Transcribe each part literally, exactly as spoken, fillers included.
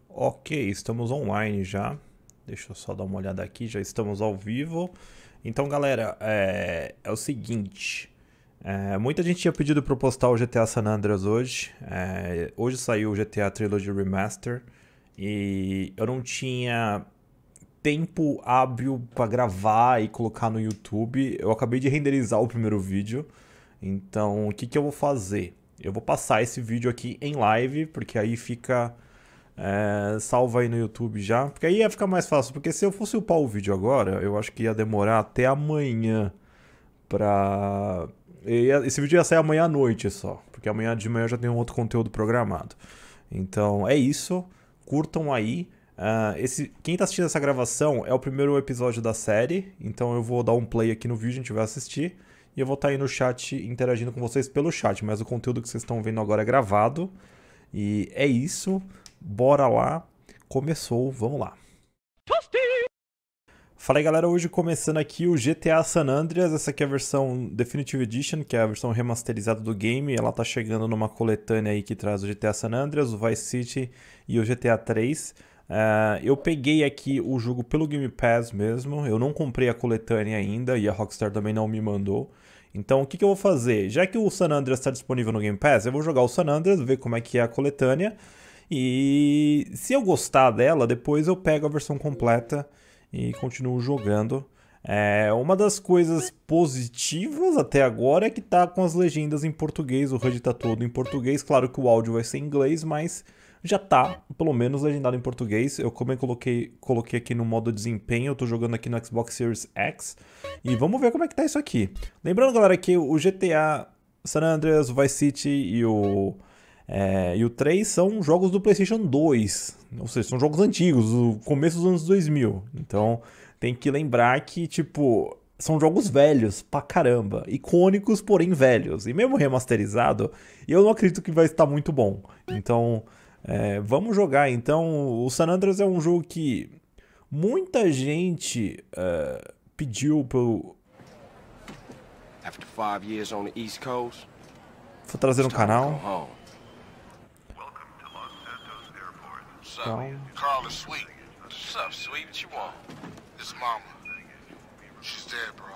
Ok, estamos online já. Deixa eu só dar uma olhada aqui, já estamos ao vivo. Então, galera, é, é o seguinte. É, muita gente tinha pedido para eu postar o G T A San Andreas hoje. É, hoje saiu o G T A Trilogy Remaster. E eu não tinha tempo hábil para gravar e colocar no YouTube. Eu acabei de renderizar o primeiro vídeo. Então, o que, que eu vou fazer? Eu vou passar esse vídeo aqui em live, porque aí fica... É, salva aí no YouTube já, porque aí ia ficar mais fácil, porque se eu fosse upar o vídeo agora, eu acho que ia demorar até amanhã pra... Ia, esse vídeo ia sair amanhã à noite só, porque amanhã de manhã já tem um outro conteúdo programado. Então é isso, curtam aí. Uh, esse, quem tá assistindo essa gravação é o primeiro episódio da série, então eu vou dar um play aqui no vídeo, a gente vai assistir. E eu vou estar aí no chat interagindo com vocês pelo chat, mas o conteúdo que vocês estão vendo agora é gravado. E é isso. Bora lá, começou, vamos lá. Fala aí galera, hoje começando aqui o G T A San Andreas, essa aqui é a versão Definitive Edition, que é a versão remasterizada do game, ela tá chegando numa coletânea aí que traz o G T A San Andreas, o Vice City e o G T A três. Uh, eu peguei aqui o jogo pelo Game Pass mesmo, eu não comprei a coletânea ainda e a Rockstar também não me mandou. Então o que, que eu vou fazer? Já que o San Andreas está disponível no Game Pass, eu vou jogar o San Andreas, ver como é que é a coletânea. E se eu gostar dela, depois eu pego a versão completa e continuo jogando. É, uma das coisas positivas até agora é que tá com as legendas em português, o H U D tá todo em português. Claro que o áudio vai ser em inglês, mas já tá pelo menos legendado em português. Eu também coloquei, coloquei aqui no modo desempenho, eu tô jogando aqui no Xbox Series X. E vamos ver como é que tá isso aqui. Lembrando, galera, que o G T A San Andreas, o Vice City e o... É, e o três são jogos do PlayStation dois, ou seja, são jogos antigos, do começo dos anos dois mil. Então tem que lembrar que, tipo, são jogos velhos pra caramba, icônicos, porém velhos. E mesmo remasterizado, eu não acredito que vai estar muito bom. Então é, vamos jogar. Então, o San Andreas é um jogo que muita gente uh, pediu pro... After five years on the East Coast, vou trazer no canal. Carl. Carl is sweet. What's up, sweet? What you want? This mama. She's dead, bro.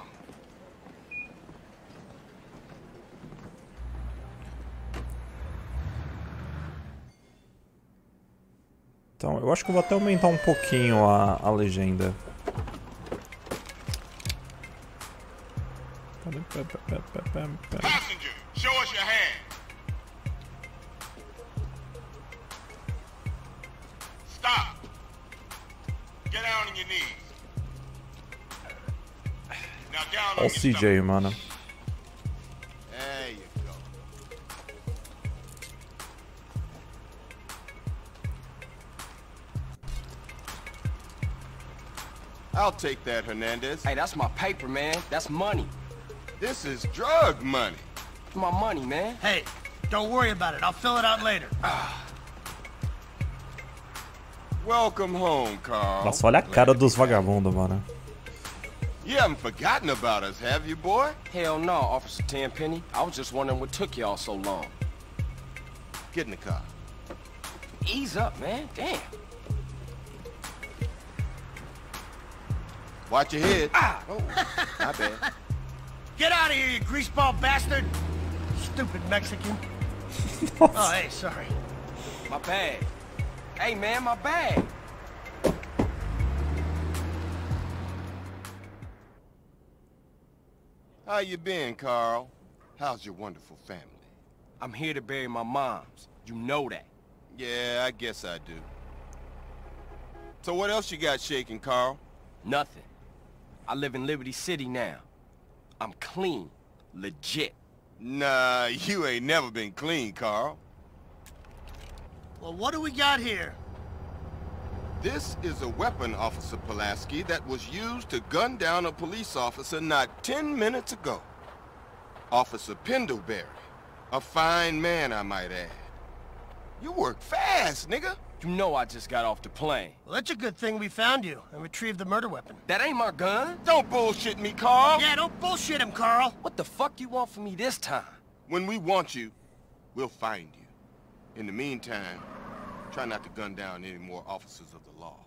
Então, eu acho que eu vou até aumentar um pouquinho a, a legenda. Passenger, show us your hand. Stop. Get down on your knees. Now down Olha on o C J, mano. There you go. I'll take that, Hernandez. Hey, that's my paper, man. That's money. This is drug money. My money, man. Hey, don't worry about it. I'll fill it out later. Welcome home, Carl. Nossa, olha a cara dos vagabundos, mano. You haven't forgotten about us, have you, boy? Hell no, Officer Tenpenny. I was just wondering what took y'all so long. Get in the car. Ease up, man. Damn. Watch your head. Ah! Oh, my bad. Get out of here, you greaseball bastard! Stupid Mexican. Oh, hey, sorry. My bag. Hey, man, my bag. How you been, Carl? How's your wonderful family? I'm here to bury my moms. You know that. Yeah, I guess I do. So what else you got shaking, Carl? Nothing. I live in Liberty City now. I'm clean. Legit. Nah, you ain't never been clean, Carl. Well, what do we got here? This is a weapon, Officer Pulaski, that was used to gun down a police officer not ten minutes ago. Officer Pendlebury. A fine man, I might add. You work fast, nigga. You know I just got off the plane. Well, that's a good thing we found you and retrieved the murder weapon. That ain't my gun. Don't bullshit me, Carl. Yeah, don't bullshit him, Carl. What the fuck you want from me this time? When we want you, we'll find you. In the meantime, Try not to gun down any more officers of the law.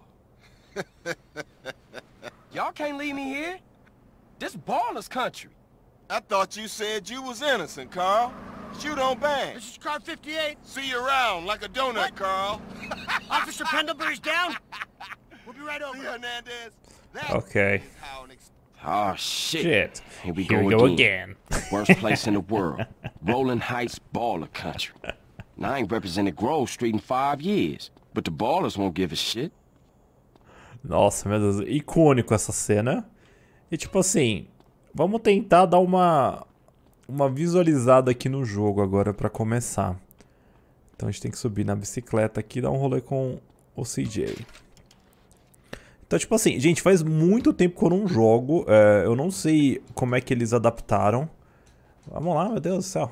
Y'all can't leave me here. This Ballas country. I thought you said you was innocent, Carl. Shoot on bang. This is car fifty-eight. See you around like a donut, What? Carl. Officer Pendlebury's down. We'll be right over. See, Hernandez? That Okay. is how an ex- Oh, shit. Shit. Here we Here go, we go again. again. Worst place in the world. Rolling Heights Baller country. Now, I ain't represented Grove Street in five years, but the Ballers won't give a shit. Nossa, meu Deus. Icônico essa cena. E tipo assim, vamos tentar dar uma, uma visualizada aqui no jogo agora pra começar. Então a gente tem que subir na bicicleta aqui e dar um rolê com o C J. Então, tipo assim, gente, faz muito tempo que eu não jogo. É, eu não sei como é que eles adaptaram. Vamos lá, meu Deus do céu.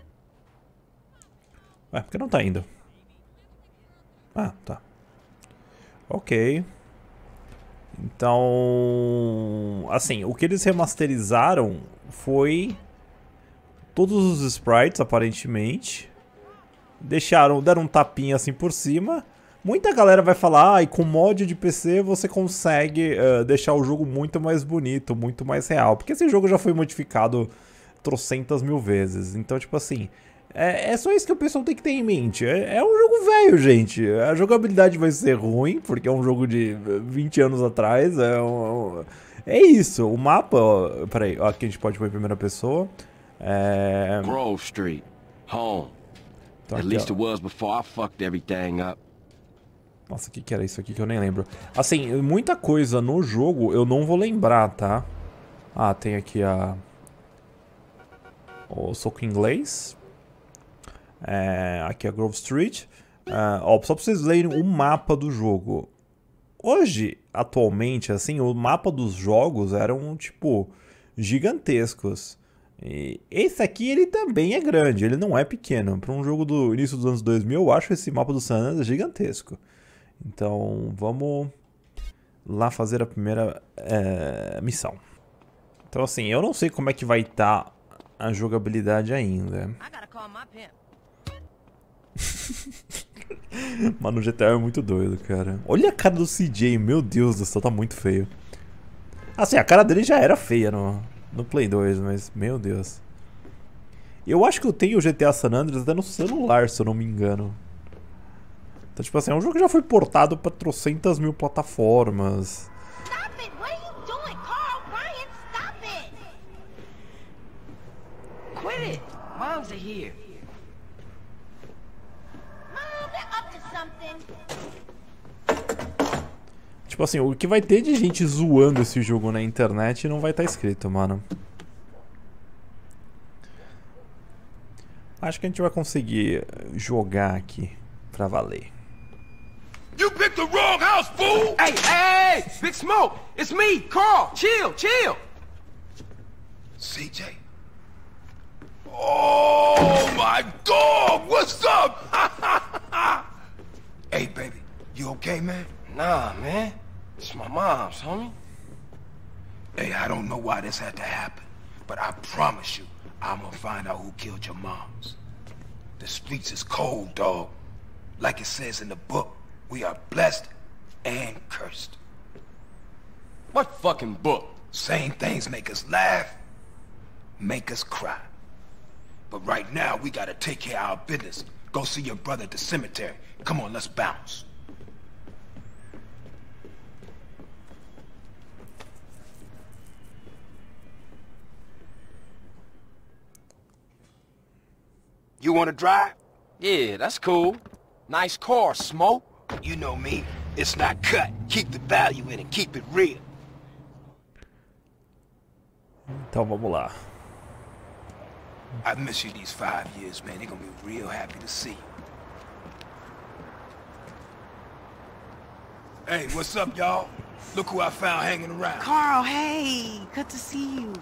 Ué, por que não tá indo? Ah, tá. Ok. Então, assim, o que eles remasterizaram foi todos os sprites, aparentemente. Deixaram, deram um tapinha assim por cima. Muita galera vai falar, ah, e com mod de P C você consegue uh, deixar o jogo muito mais bonito, muito mais real. Porque esse jogo já foi modificado trocentas mil vezes. Então, tipo assim, é, é só isso que o pessoal tem que ter em mente. É, é um jogo velho, gente. A jogabilidade vai ser ruim, porque é um jogo de vinte anos atrás. É, um, é isso. O mapa, ó, peraí, ó, aqui a gente pode pôr em primeira pessoa. É... Grove Street. Home. Então, At aqui, least ó. it was before I fucked everything up. Nossa, o que, que era isso aqui que eu nem lembro? Assim, muita coisa no jogo eu não vou lembrar, tá? Ah, tem aqui a... o soco inglês. É... Aqui a Grove Street. É... Ó, só pra vocês lerem o mapa do jogo. Hoje, atualmente, assim, o mapa dos jogos eram, tipo, gigantescos. E esse aqui, ele também é grande, ele não é pequeno. Para um jogo do início dos anos dois mil, eu acho esse mapa do San Andreas gigantesco. Então, vamos lá fazer a primeira é, missão. Então, assim, eu não sei como é que vai estar a jogabilidade ainda. Mano, o G T A é muito doido, cara. Olha a cara do C J, meu Deus do céu, tá muito feio. Assim, a cara dele já era feia no, no Play dois, mas, meu Deus. Eu acho que eu tenho o G T A San Andreas até no celular, se eu não me engano. Então, tipo assim, é um jogo que já foi portado pra trocentas mil plataformas. Stop it! What are you doing, Carl? Ryan, stop it! Quit it! Moms are here. Mom, they're up to something. Tipo assim, o que vai ter de gente zoando esse jogo na internet não vai estar escrito, mano. Acho que a gente vai conseguir jogar aqui pra valer. You picked the wrong house, fool! Hey, hey, hey! Big Smoke! It's me, Carl! Chill, chill! C J? Oh, my dog! What's up? Hey, baby, you okay, man? Nah, man. It's my mom's, homie. Hey, I don't know why this had to happen, but I promise you, I'm gonna find out who killed your moms. The streets is cold, dog. Like it says in the book, we are blessed and cursed. What fucking book? Same things make us laugh, make us cry. But right now, we gotta take care of our business. Go see your brother at the cemetery. Come on, let's bounce. You wanna drive? Yeah, that's cool. Nice car, Smoke. You know me. It's not cut. Keep the value in it. Keep it real. Então vamos lá. I've missed you these five years, man. They're gonna be real happy to see you. Hey, what's up, y'all? Look who I found hanging around. Carl, hey, good to see you.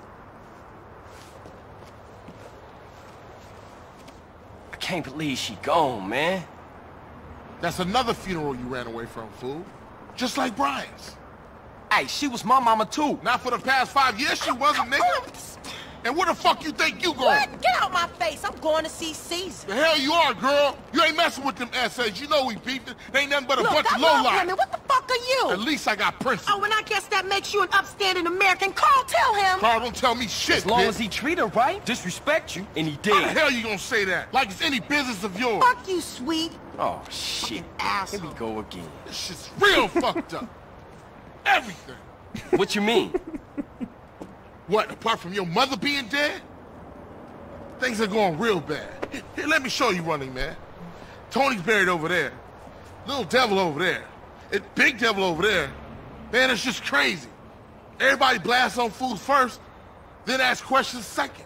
I can't believe she gone, man. That's another funeral you ran away from, fool. Just like Brian's. Hey, she was my mama too. Not for the past five years she wasn't, nigga. And where the fuck you think you going? What? Get out my face. I'm going to see Caesar. The hell you are, girl. You ain't messing with them S As. You know we beefed it. They ain't nothing but a Look, bunch I of love lowlife. women. What the fuck are you? At least I got principles. Oh, and I guess that makes you an upstanding American. Carl, tell him. Carl, don't tell me shit, As long bitch. as he treat her right, disrespect you, and he How the did. hell you gonna say that? Like it's any business of yours. Fuck you, sweet. Oh, shit. Here Asshole. we go again. This shit's real fucked up. Everything. What you mean? What, apart from your mother being dead? Things are going real bad. Here, here, let me show you running, man. Tony's buried over there. Little devil over there. And big devil over there. Man, it's just crazy. Everybody blasts on food first, then ask questions second.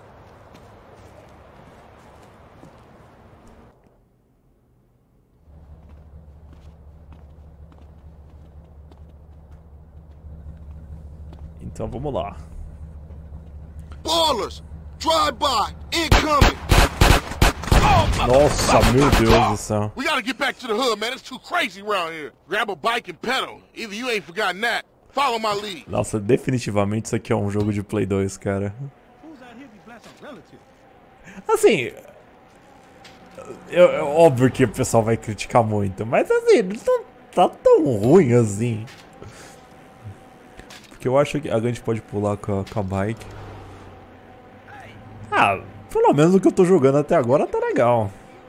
Então vamos lá. Ballers! Drive-by! Incoming! Nossa, meu Deus do céu. We gotta get back to the hood, man. It's too crazy around here. Grab a bike and pedal. Either you ain't forgotten that. Follow my lead. Nossa, definitivamente isso aqui é um jogo de Play dois, cara. Assim, eu, é óbvio que o pessoal vai criticar muito, mas assim, não tá tão ruim assim. Porque eu acho que a gente pode pular com a, com a bike. Ah, pelo menos o que eu tô jogando até agora tá legal.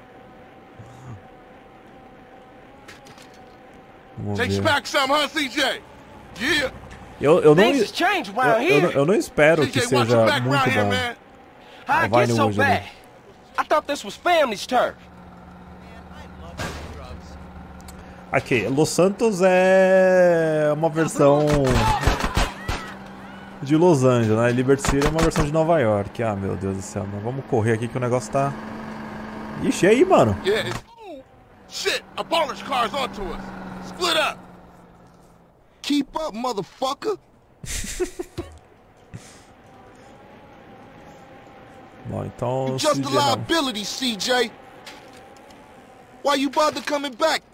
Vamos Takes ver. back some, huh, C J? Yeah. Eu, eu, não, Things change eu, around eu, não- here. eu não espero que C J, watch your seja back muito around here, bom. man. How it Vai get no so hoje ali. bad? I thought this was family's turf. Aqui, Los Santos é uma versão de Los Angeles, né? Liberty City é uma versão de Nova York. Ah, meu Deus do céu, mas vamos correr aqui que o negócio tá... Ixi, e aí, mano? Yeah, it's... Shit, a baller's car's onto us. Split up. Keep up, motherfucker! Bom, então... You just C a J não. liability, C J. Why you bother coming back?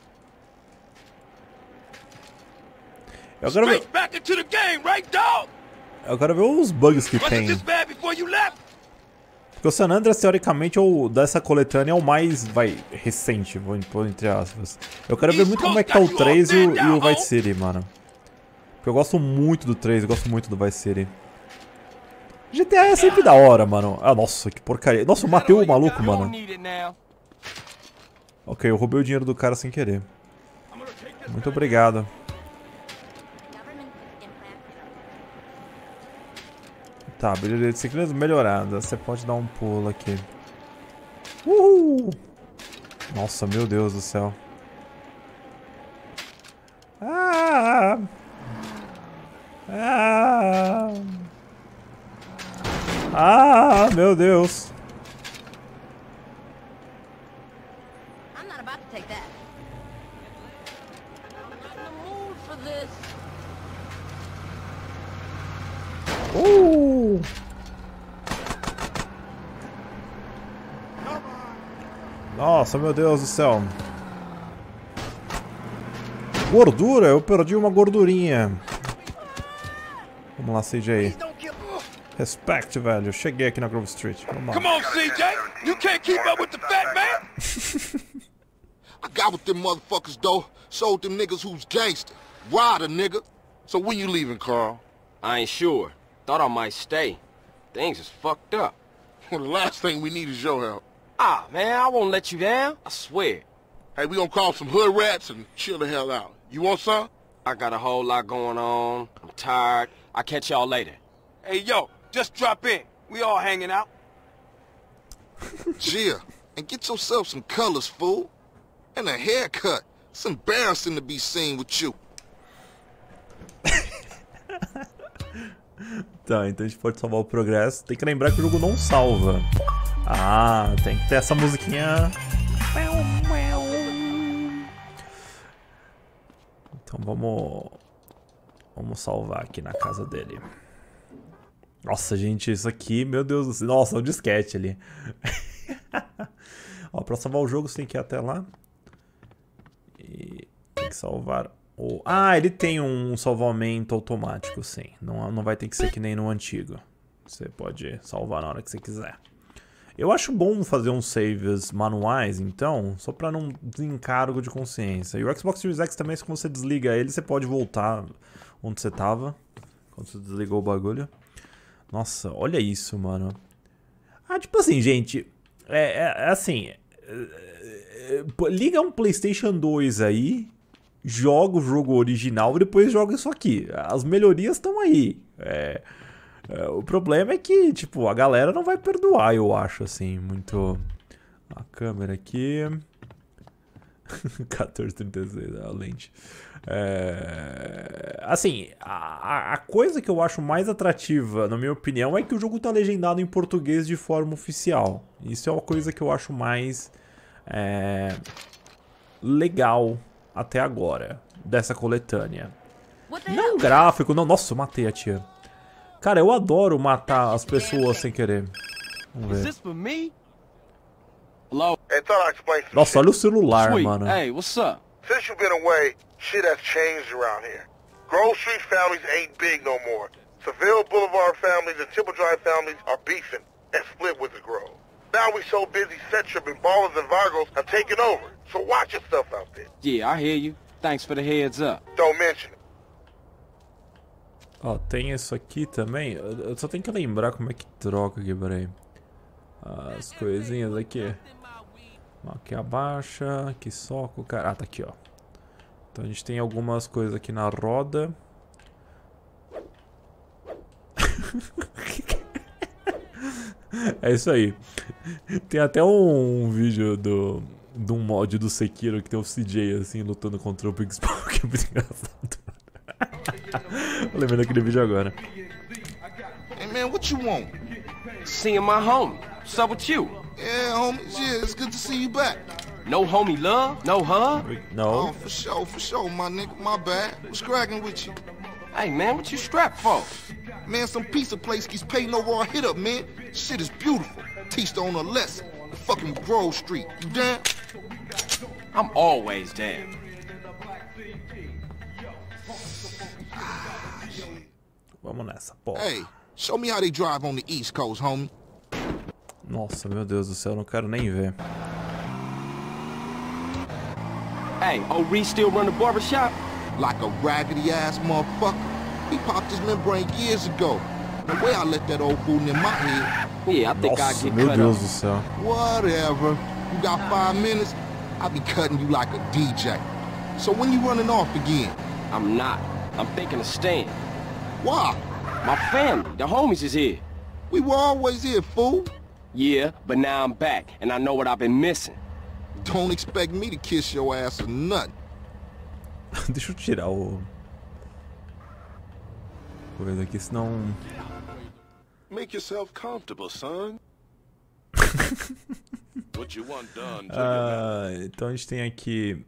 Eu quero ver, Straight back into the game, right, dog? eu quero ver os bugs que Wasn't tem. this bad before you left? Porque o San Andreas, teoricamente, é o, dessa coletânea é o mais, vai, recente, vou impor entre aspas. Eu quero ver muito como é que tá o três e o, e o Vice City, mano. Porque eu gosto muito do três, eu gosto muito do Vice City. G T A é sempre da hora, mano. Ah, nossa, que porcaria. Nossa, eu matei o maluco, You don't mano. need it now. Ok, eu roubei o dinheiro do cara sem querer. Muito obrigado. Tá, habilidade de ciclismo melhorada. Você pode dar um pulo aqui. Uhul! Nossa, meu Deus do céu. Ah! Ah! Ah, meu Deus. I'm not about to take that. I'm not in the mood for this. Uh! Nossa, meu Deus do céu. Gordura, eu perdi uma gordurinha. Vamos lá, C J. Respect, velho. Cheguei aqui na Grove Street. Vamos Come lá. on, C J. You can't keep up with the fat man. I got with them motherfuckers, though. Sold them niggas who's gangster. Rider, nigga. So when you leaving, Carl? I ain't sure. Thought I might stay. Things is fucked up. Well, the last thing we need is your help. Ah, man, I won't let you down. I swear. Hey, we gonna call some hood rats and chill the hell out. You want some? I got a whole lot going on. I'm tired. I'll catch y'all later. Hey, yo, just drop in. We all hanging out. Yeah, and get yourself some colors, fool. And a haircut. It's embarrassing to be seen with you. Tá, então a gente pode salvar o progresso. Tem que lembrar que o jogo não salva. Ah, tem que ter essa musiquinha. Então vamos... Vamos salvar aqui na casa dele. Nossa, gente, isso aqui, meu Deus do céu. Nossa, é um disquete ali. Ó, pra salvar o jogo você tem que ir até lá. E tem que salvar o... Ah, ele tem um salvamento automático, sim. Não, não vai ter que ser que nem no antigo. Você pode salvar na hora que você quiser. Eu acho bom fazer uns saves manuais, então, só pra não desencargo de consciência. E o Xbox Series X também, quando você desliga ele, você pode voltar onde você tava. Quando você desligou o bagulho. Nossa, olha isso, mano. Ah, tipo assim, gente. É, é, é assim. É, é, liga um PlayStation dois aí. Joga o jogo original e depois joga isso aqui. As melhorias estão aí. É... O problema é que, tipo, a galera não vai perdoar, eu acho, assim, muito... A câmera aqui... quatorze trinta e seis, a lente. É... Assim, a, a coisa que eu acho mais atrativa, na minha opinião, é que o jogo tá legendado em português de forma oficial. Isso é uma coisa que eu acho mais... É... legal até agora, dessa coletânea. Não gráfico, não... Nossa, eu matei a tia. Cara, eu adoro matar as pessoas sem querer. Vamos ver. Nossa, olha o celular, mano. Hey, what's up? Since you've been away, shit has changed around here. Grove Street families ain't big no more. Seville Boulevard families and Temple Drive families are beefing and split with the Grove. Now we so busy, Setchup and Ballers and Vargos have taken over. So watch your stuff out there. Yeah, I hear you. Thanks for the heads up. Don't mention it. Ó, tem isso aqui também. Eu só tenho que lembrar como é que troca aqui, peraí. As coisinhas aqui. Aqui abaixa, aqui soca o cara. Ah, tá aqui, ó. Então a gente tem algumas coisas aqui na roda. É isso aí. Tem até um vídeo do, de um mod do Sekiro que tem o C J assim lutando contra o Big Spawn, que é muito engraçado. Eu lembrei daquele vídeo agora. Hey man, what you want? Seeing my homie. What's up with you? Yeah, homie. Yeah, it's good to see you back. No homie love? No hug? No. Oh, for sure, for sure, my nigga. My bad. What's cracking with you? Hey man, what you strapped for? Man, some pizza place keeps paying over our hit up, man. Shit is beautiful. Teach the owner a lesson. Fucking Grove Street. You down? I'm always down. Vamos nessa, porra. Hey, show me how they drive on the East Coast, homie. Nossa, meu Deus do céu, eu não quero nem ver. Hey, old Reese still run the barbershop? Like a raggedy ass motherfucker. He popped his membrane years ago. The way I let that old fool in my head. Yeah, I think Nossa, I'd get meu cut Deus up. do céu. Whatever. You got five minutes? I'll be cutting you like a D J. So when you running off again? I'm not. I'm thinking of staying. Why? My family, the homies is here. We were always here, fool. Yeah, but now I'm back, and I know what I've been missing. Don't expect me to kiss your ass or nothing. Deixa eu tirar o... coisa aqui, senão... Make yourself comfortable, son. What you want done? Ah, então a gente tem aqui...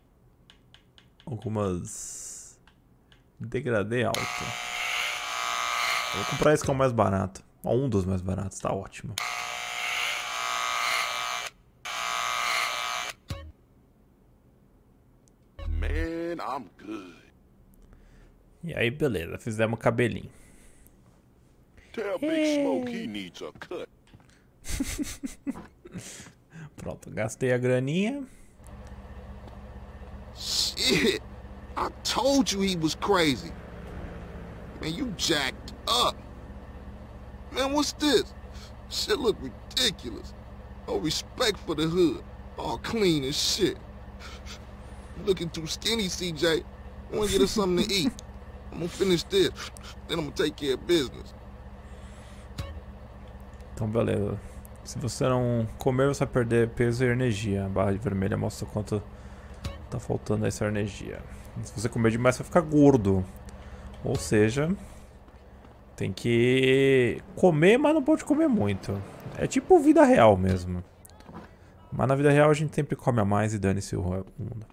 algumas... degradê alto. Eu vou comprar esse que é o mais barato. Um dos mais baratos, tá ótimo. Man, I'm good. E aí, beleza, fizemos o cabelinho. Tell Big Smoke he needs a cut. Pronto, gastei a graninha. Shit. I told you he was crazy. Man, you jacked up. Man, what's this? Shit look ridiculous. No respect for the hood. All clean as shit. You looking too skinny, C J. I wanna get us something to eat. I'm gonna finish this. Then I'm gonna take care of business. Então, beleza. Se você não comer, você vai perder peso e energia. A barra vermelha mostra quanto tá faltando essa energia. Se você comer demais, você vai ficar gordo. Ou seja, tem que comer, mas não pode comer muito. É tipo vida real mesmo. Mas na vida real a gente sempre come a mais e dane-se o mundo.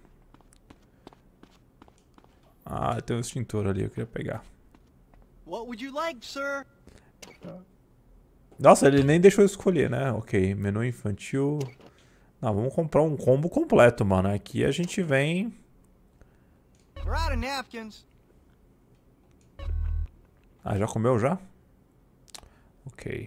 Ah, tem um extintor ali, eu queria pegar. What would you like, sir? Nossa, ele nem deixou eu escolher, né? Ok, menu infantil. Não, vamos comprar um combo completo, mano. Aqui a gente vem... We're out of napkins. Ah, já comeu já? Ok.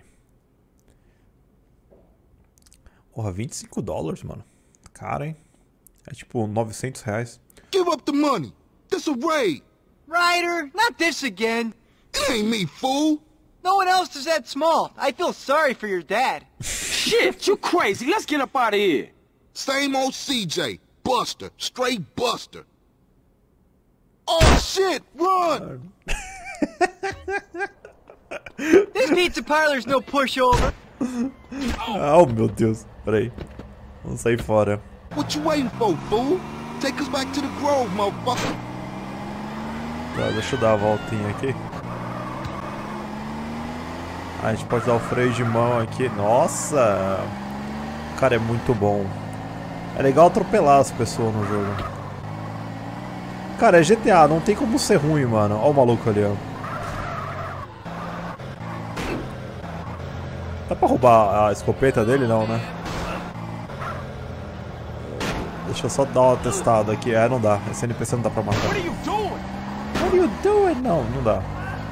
Porra, vinte e cinco dólares, mano. Cara, hein? É tipo novecentos reais. Give up the money. This a raid. Ryder, not this again. It ain't me, fool. No one else is that small. I feel sorry for your dad. Shit, you crazy. Let's get up out of here. Same old C J. Buster. Straight Buster. Oh, shit! Run! This pizza parlor's no pushover. Oh, meu Deus. Peraí. Vamos sair fora. What you waiting for, fool? Take us back to the Grove, motherfucker. Tá, deixa eu dar a voltinha aqui. Ah, a gente pode dar o freio de mão aqui. Nossa! Cara, é muito bom. É legal atropelar as pessoas no jogo. Cara, é G T A, não tem como ser ruim, mano. Olha o maluco ali, ó. Dá pra roubar a escopeta dele? Não, né? Deixa eu só dar uma testada aqui. É, não dá. Esse N P C não dá pra matar. What are you doing? What are you doing? Não, não dá.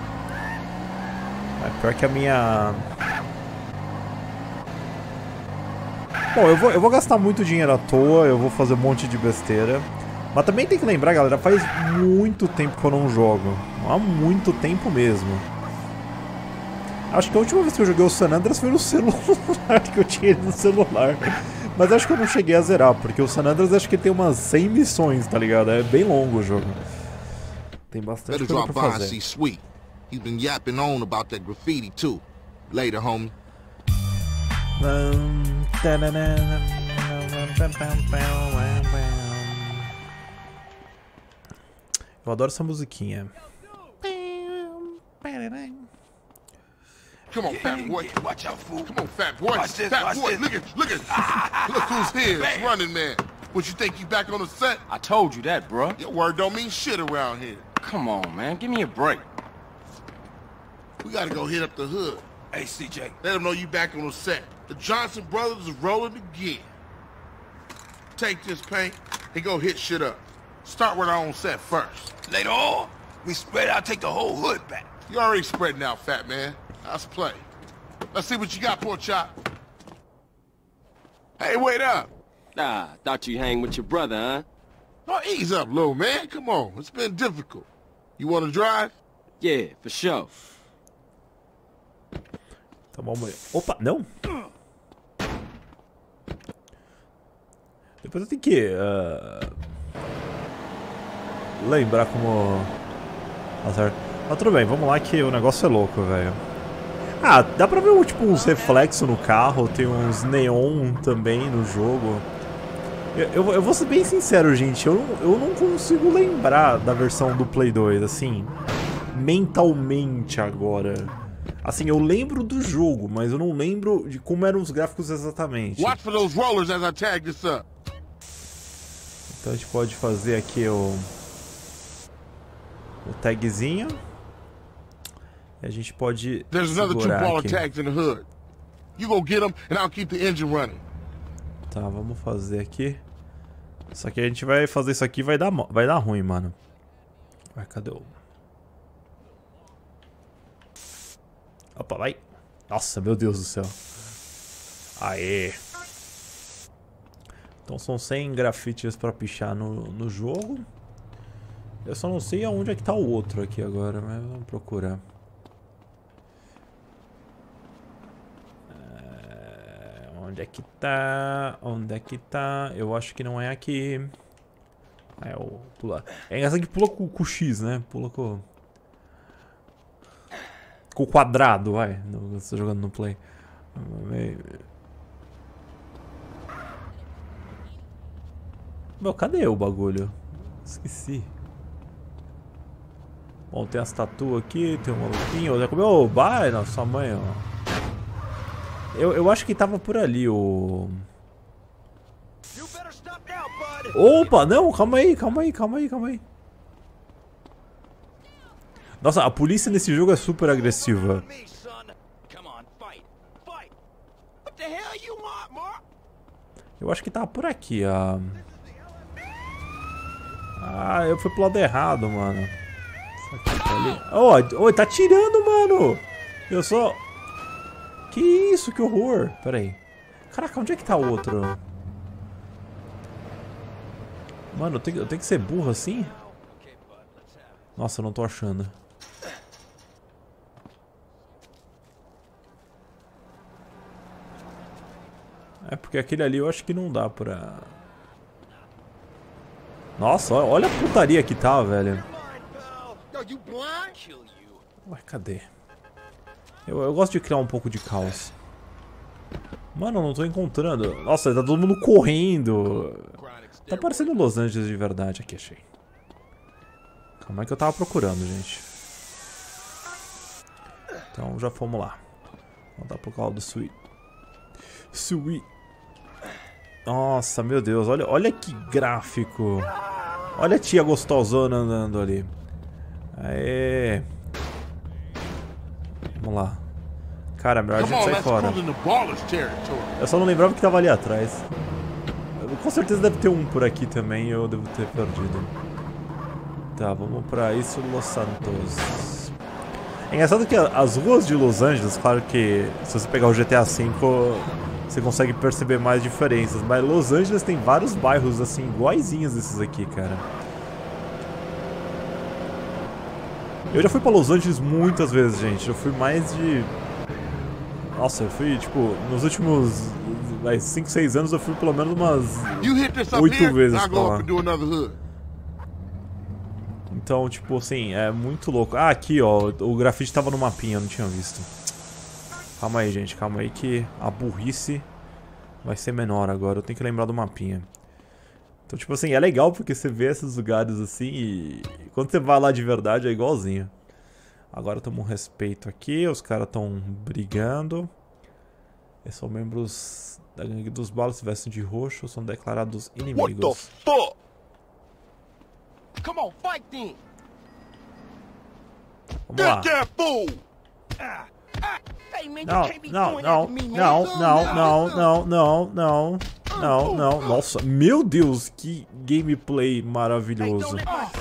É pior que a minha... Bom, eu vou, eu vou gastar muito dinheiro à toa. Eu vou fazer um monte de besteira. Mas também tem que lembrar, galera, faz muito tempo que eu não jogo. Há muito tempo mesmo. Acho que a última vez que eu joguei o San Andreas foi no celular, que eu tinha ele no celular. Mas acho que eu não cheguei a zerar, porque o San Andreas acho que tem umas cem missões, tá ligado? É bem longo o jogo. Tem bastante coisa pra fazer. Sweet. He's been yapping on about that graffiti too. Later, homie. Eu adoro essa musiquinha. Come on, fat boy. Watch out, fool. Come on, fat boy. Watch this, fat watch boy, this. look at, look at, look who's here. It's Running Man. What, you think you back on the set? I told you that, bruh. Your word don't mean shit around here. Come on, man. Give me a break. We gotta go hit up the hood. Hey, C J. Let them know you back on the set. The Johnson brothers is rolling again. Take this paint and go hit shit up. Start with our own set first. Later on, we spread out, take the whole hood back. You already spreading out, fat man. Let's play. Let's see what you got, poor chop. Hey, wait up. Nah, thought you hang with your brother, huh? Oh, ease up, little man. Come on. It's been difficult. You want to drive? Yeah, for sure. Tá bom, mulher. Opa, não! Depois eu tenho que uh, lembrar como... Mas tudo bem, vamos lá que o negócio é louco, velho. Ah, dá pra ver tipo, uns reflexos no carro, tem uns neon também no jogo. Eu, eu, eu vou ser bem sincero, gente, eu não, eu não consigo lembrar da versão do Play dois, assim, mentalmente agora. Assim, eu lembro do jogo, mas eu não lembro de como eram os gráficos exatamente. Watch for those rollers as I tag this up. Então a gente pode fazer aqui o, o tagzinho. E a gente pode There's another two segurar baller aqui. tags in the hood. You go get them and I'll keep the engine running. Tá, vamos fazer aqui. Só que a gente vai fazer isso aqui e vai dar, vai dar ruim, mano. Vai, cadê o... Opa, vai. Nossa, meu Deus do céu. Aê. Então são cem grafites pra pichar no, no jogo. Eu só não sei aonde é que tá o outro aqui agora, mas vamos procurar. É, onde é que tá? Onde é que tá? Eu acho que não é aqui. Ah, é o pular. É engraçado que pula com, com o X, né? Pula com... Com o quadrado, vai. Você tá jogando no Play. Meu, cadê o bagulho? Esqueci. Bom, tem as tatu aqui, tem um maluquinho. Já comeu? Vai, não, sua mãe, ó. Eu, eu acho que tava por ali o... Opa, não, calma aí, calma aí, calma aí, calma aí. Nossa, a polícia nesse jogo é super agressiva. Eu acho que tá por aqui, ó. Ah, eu fui pro lado errado, mano. Isso aqui tá ali. Oh, oh, tá tirando, mano. Eu só... Que isso, que horror. Pera aí. Caraca, onde é que tá o outro? Mano, eu tenho, eu tenho que ser burro assim? Nossa, eu não tô achando. É porque aquele ali eu acho que não dá pra... Nossa, olha a putaria que tá, velho. Ué, cadê? Eu, eu gosto de criar um pouco de caos. Mano, eu não tô encontrando. Nossa, tá todo mundo correndo. Tá parecendo Los Angeles de verdade. Aqui, achei. Calma aí que eu tava procurando, gente. Então já fomos lá. Vamos dar pro carro do Sweet. Sweet. Nossa, meu Deus. Olha, olha que gráfico. Olha a tia gostosona andando ali. Aê. Vamos lá. Cara, melhor a gente sair fora. Eu só não lembrava que tava ali atrás. Com certeza deve ter um por aqui também, eu devo ter perdido. Tá, vamos pra isso, Los Santos. É engraçado que as ruas de Los Angeles, claro que se você pegar o G T A cinco, você consegue perceber mais diferenças. Mas Los Angeles tem vários bairros assim, iguaizinhos desses aqui, cara. Eu já fui pra Los Angeles muitas vezes, gente. Eu fui mais de... Nossa, eu fui, tipo, nos últimos cinco, seis anos eu fui pelo menos umas oito vezes pra lá. Então, tipo assim, é muito louco. Ah, aqui, ó, o grafite tava no mapinha, eu não tinha visto. Calma aí, gente, calma aí que a burrice vai ser menor agora. Eu tenho que lembrar do mapinha. Então, tipo assim, é legal porque você vê esses lugares assim e quando você vai lá de verdade é igualzinho. Agora toma um respeito aqui, os caras estão brigando. Eles são membros da gangue dos balas, se vestem de roxo, são declarados inimigos. What the fuck? Come on, fight then. Vamos lá. Não, não, não, não, não, não, não, não, não, não, não. Nossa, meu Deus, que gameplay maravilhoso.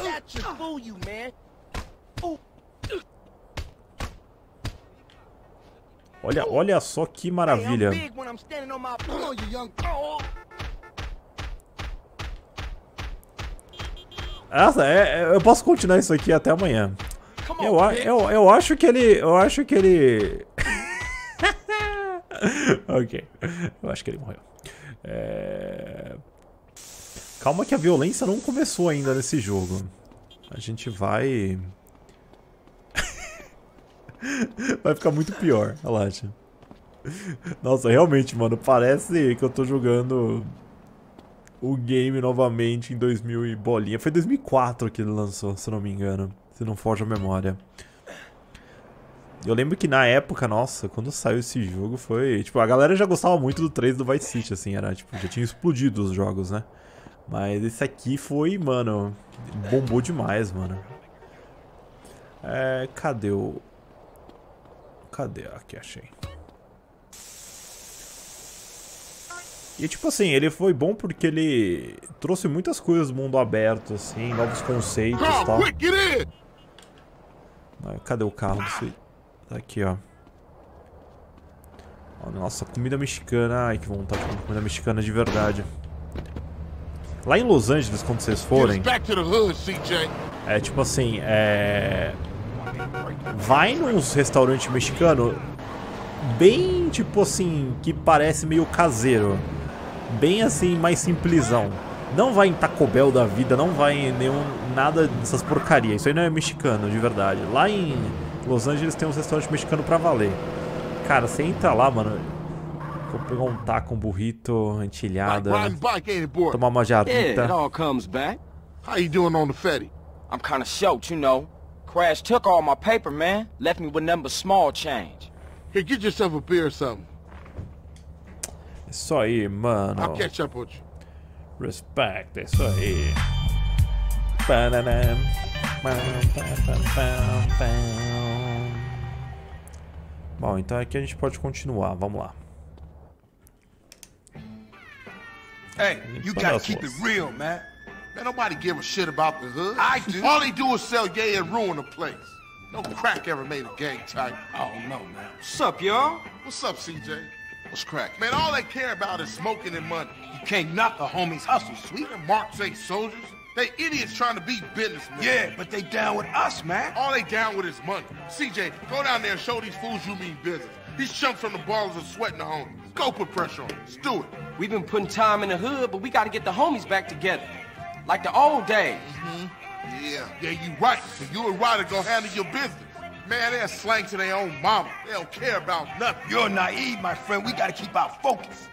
Olha, olha só que maravilha. Nossa, é, é, eu posso continuar isso aqui até amanhã. Eu, eu, eu acho que ele... Eu acho que ele... Ok. Eu acho que ele morreu. É... Calma que a violência não começou ainda nesse jogo. A gente vai... Vai ficar muito pior, relaxa. Nossa, realmente, mano, parece que eu tô jogando o game novamente em dois mil e bolinha. Foi dois mil e quatro que ele lançou, se não me engano. Se não foge a memória. Eu lembro que na época, nossa, quando saiu esse jogo foi... Tipo, a galera já gostava muito do três do Vice City, assim, era tipo, já tinha explodido os jogos, né? Mas esse aqui foi, mano, bombou demais, mano. É, cadê o... Cadê? Aqui, achei. E tipo assim, ele foi bom porque ele trouxe muitas coisas do mundo aberto, assim, novos conceitos e tal. Cadê o carro? Tá aqui, ó. Nossa, comida mexicana. Ai, que vontade de comer comida mexicana de verdade. Lá em Los Angeles, quando vocês forem... É tipo assim, é... Vai nos restaurantes mexicanos bem, tipo assim, que parece meio caseiro. Bem assim, mais simplesão. Não vai em Taco Bell da vida, não vai em nenhum, nada dessas porcarias. Isso aí não é mexicano, de verdade. Lá em Los Angeles tem uns restaurantes mexicanos pra valer. Cara, você entra lá, mano. Vou pegar um taco, um burrito, entilhada, tomar uma jarrita. Yeah, it all comes back. How you doing on the Fetty? I'm kinda shocked, you know. Crash took all my paper, man. Left me with nothing but small change. Here, get yourself a beer or something. Isso aí, mano. I'll catch up with you. Respect, é isso aí. Bom, então aqui a gente pode continuar, vamos lá. Hey, you gotta keep it real, man. Man, nobody give a shit about the hood. I do. All they do is sell gay and ruin the place. No crack ever made a gang type. Oh, no, man. What's up, y'all? What's up, C J? What's crack? Man, all they care about is smoking and money. You can't knock a homie's hustle, sweet. Them marks ain't soldiers. They idiots trying to be businessmen. Yeah, but they down with us, man. All they down with is money. C J, go down there and show these fools you mean business. These chumps from the ballers are sweating the homies. Go put pressure on them. Let's do it. We've been putting time in the hood, but we gotta get the homies back together. Like the old days. Mm-hmm. Yeah, yeah, you right. So you and Ryder gonna handle your business. Man, they're slang to their own mama. They don't care about nothing. You're naive, my friend. We gotta keep our focus.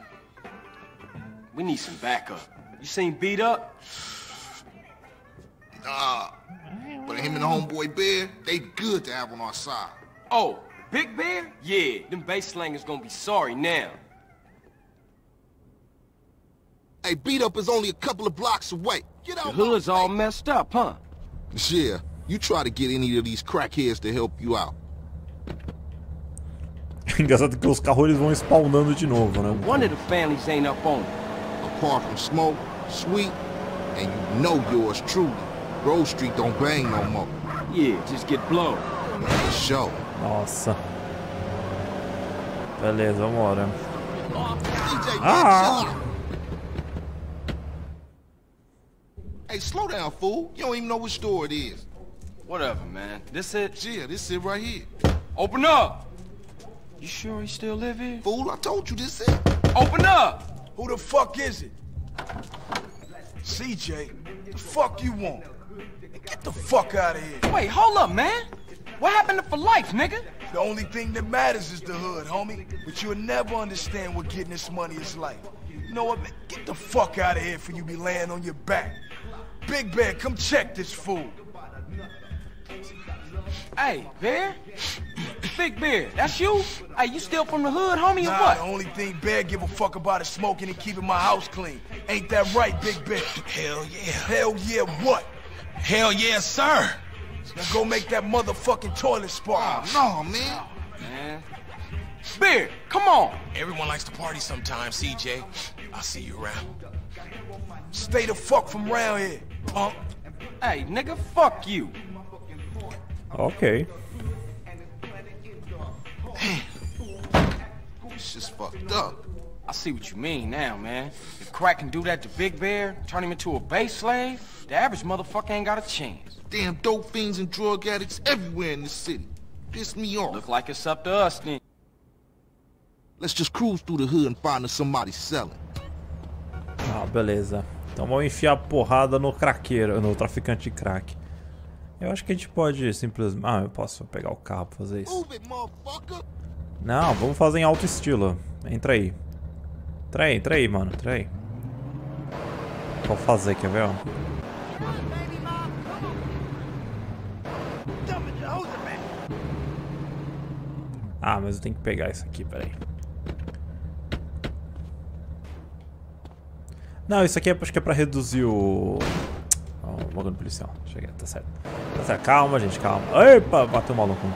We need some backup. You seen Beat Up? Nah. But him and the homeboy Bear, they good to have on our side. Oh, Big Bear? Yeah, them bass slangers gonna be sorry now. Hey, Beat Up is only a couple of blocks away. Get out. The hood's all messed up, huh? Yeah, you try to get any of these crackheads to help you out. Engraçado que os carros eles vão spawnando de novo, né? One of the families ain't up on it. Apart from Smoke, Sweet, and you know yours truly, Grove Street don't bang no more. Yeah, just get blown. For sure. Nossa. Beleza, vambora. Ah! Hey, slow down, fool. You don't even know which store it is. Whatever, man. This it? Yeah, this it right here. Open up! You sure he still live here? Fool, I told you this it. Open up! Who the fuck is it? C J, the fuck you want? Get the fuck out of here. Wait, hold up, man. What happened to For Life, nigga? The only thing that matters is the hood, homie. But you'll never understand what getting this money is like. You know what, man? Get the fuck out of here for you be laying on your back. Big Bear, come check this fool. Hey, Bear? Big Bear, that's you? Hey, you still from the hood, homie, or Nah, what? the only thing Bear give a fuck about is smoking and keeping my house clean. Ain't that right, Big Bear? Hell yeah. Hell yeah, what? Hell yeah, sir. Now go make that motherfucking toilet spark. Oh, no, man. Man. Bear, come on. Everyone likes to party sometimes, C J. I'll see you around. Stay the fuck from round here, punk. Hey, nigga, fuck you. Ok. It's just fucked up. I see what you mean now, man. If Crack can do that to Big Bear, turn him into a base slave, the average motherfucker ain't got a chance. Damn dope fiends and drug addicts everywhere in the city. Piss me off. Look like it's up to us, then. Let's just cruise through the hood and find us somebody selling. Ah, beleza. Então vamos enfiar a porrada no craqueiro, no traficante de crack. Eu acho que a gente pode simplesmente... Ah, eu posso pegar o carro pra fazer isso. Não, vamos fazer em alto estilo. Entra aí. Entra aí, entra aí, mano. Entra aí. Vou fazer, quer ver? Ó? Ah, mas eu tenho que pegar isso aqui, peraí. Não, isso aqui é, acho que é pra reduzir o... Oh, o bagulho policial. Chega, tá certo. Tá certo. Calma, gente, calma. Epa, bateu o maluco.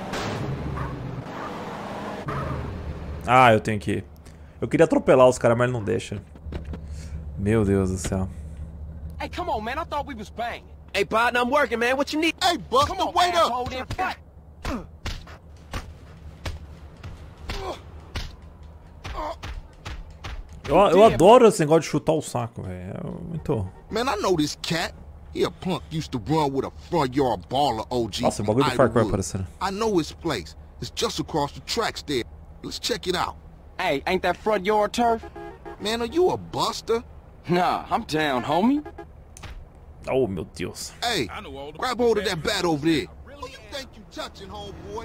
Ah, eu tenho que ir. Eu queria atropelar os caras, mas ele não deixa. Meu Deus do céu. Hey, come on, man. I thought we was banging. Hey, partner, I'm working, man. What you need? Hey, Buster, Come on, wait asshole, up! then fight. Eu, eu adoro esse negócio de chutar o saco, velho. É muito... Man, I know this cat. He a punk used to run with a front yard baller O G. Nossa, o bagulho do Far Cry aparecendo. I know his place. It's just across the tracks there. Let's check it out. Hey, ain't that front yard turf? Man, are you a buster? Nah, I'm down, homie. Oh, meu Deus. Hey, grab hold of that bat over there. Who you think you touching, homeboy?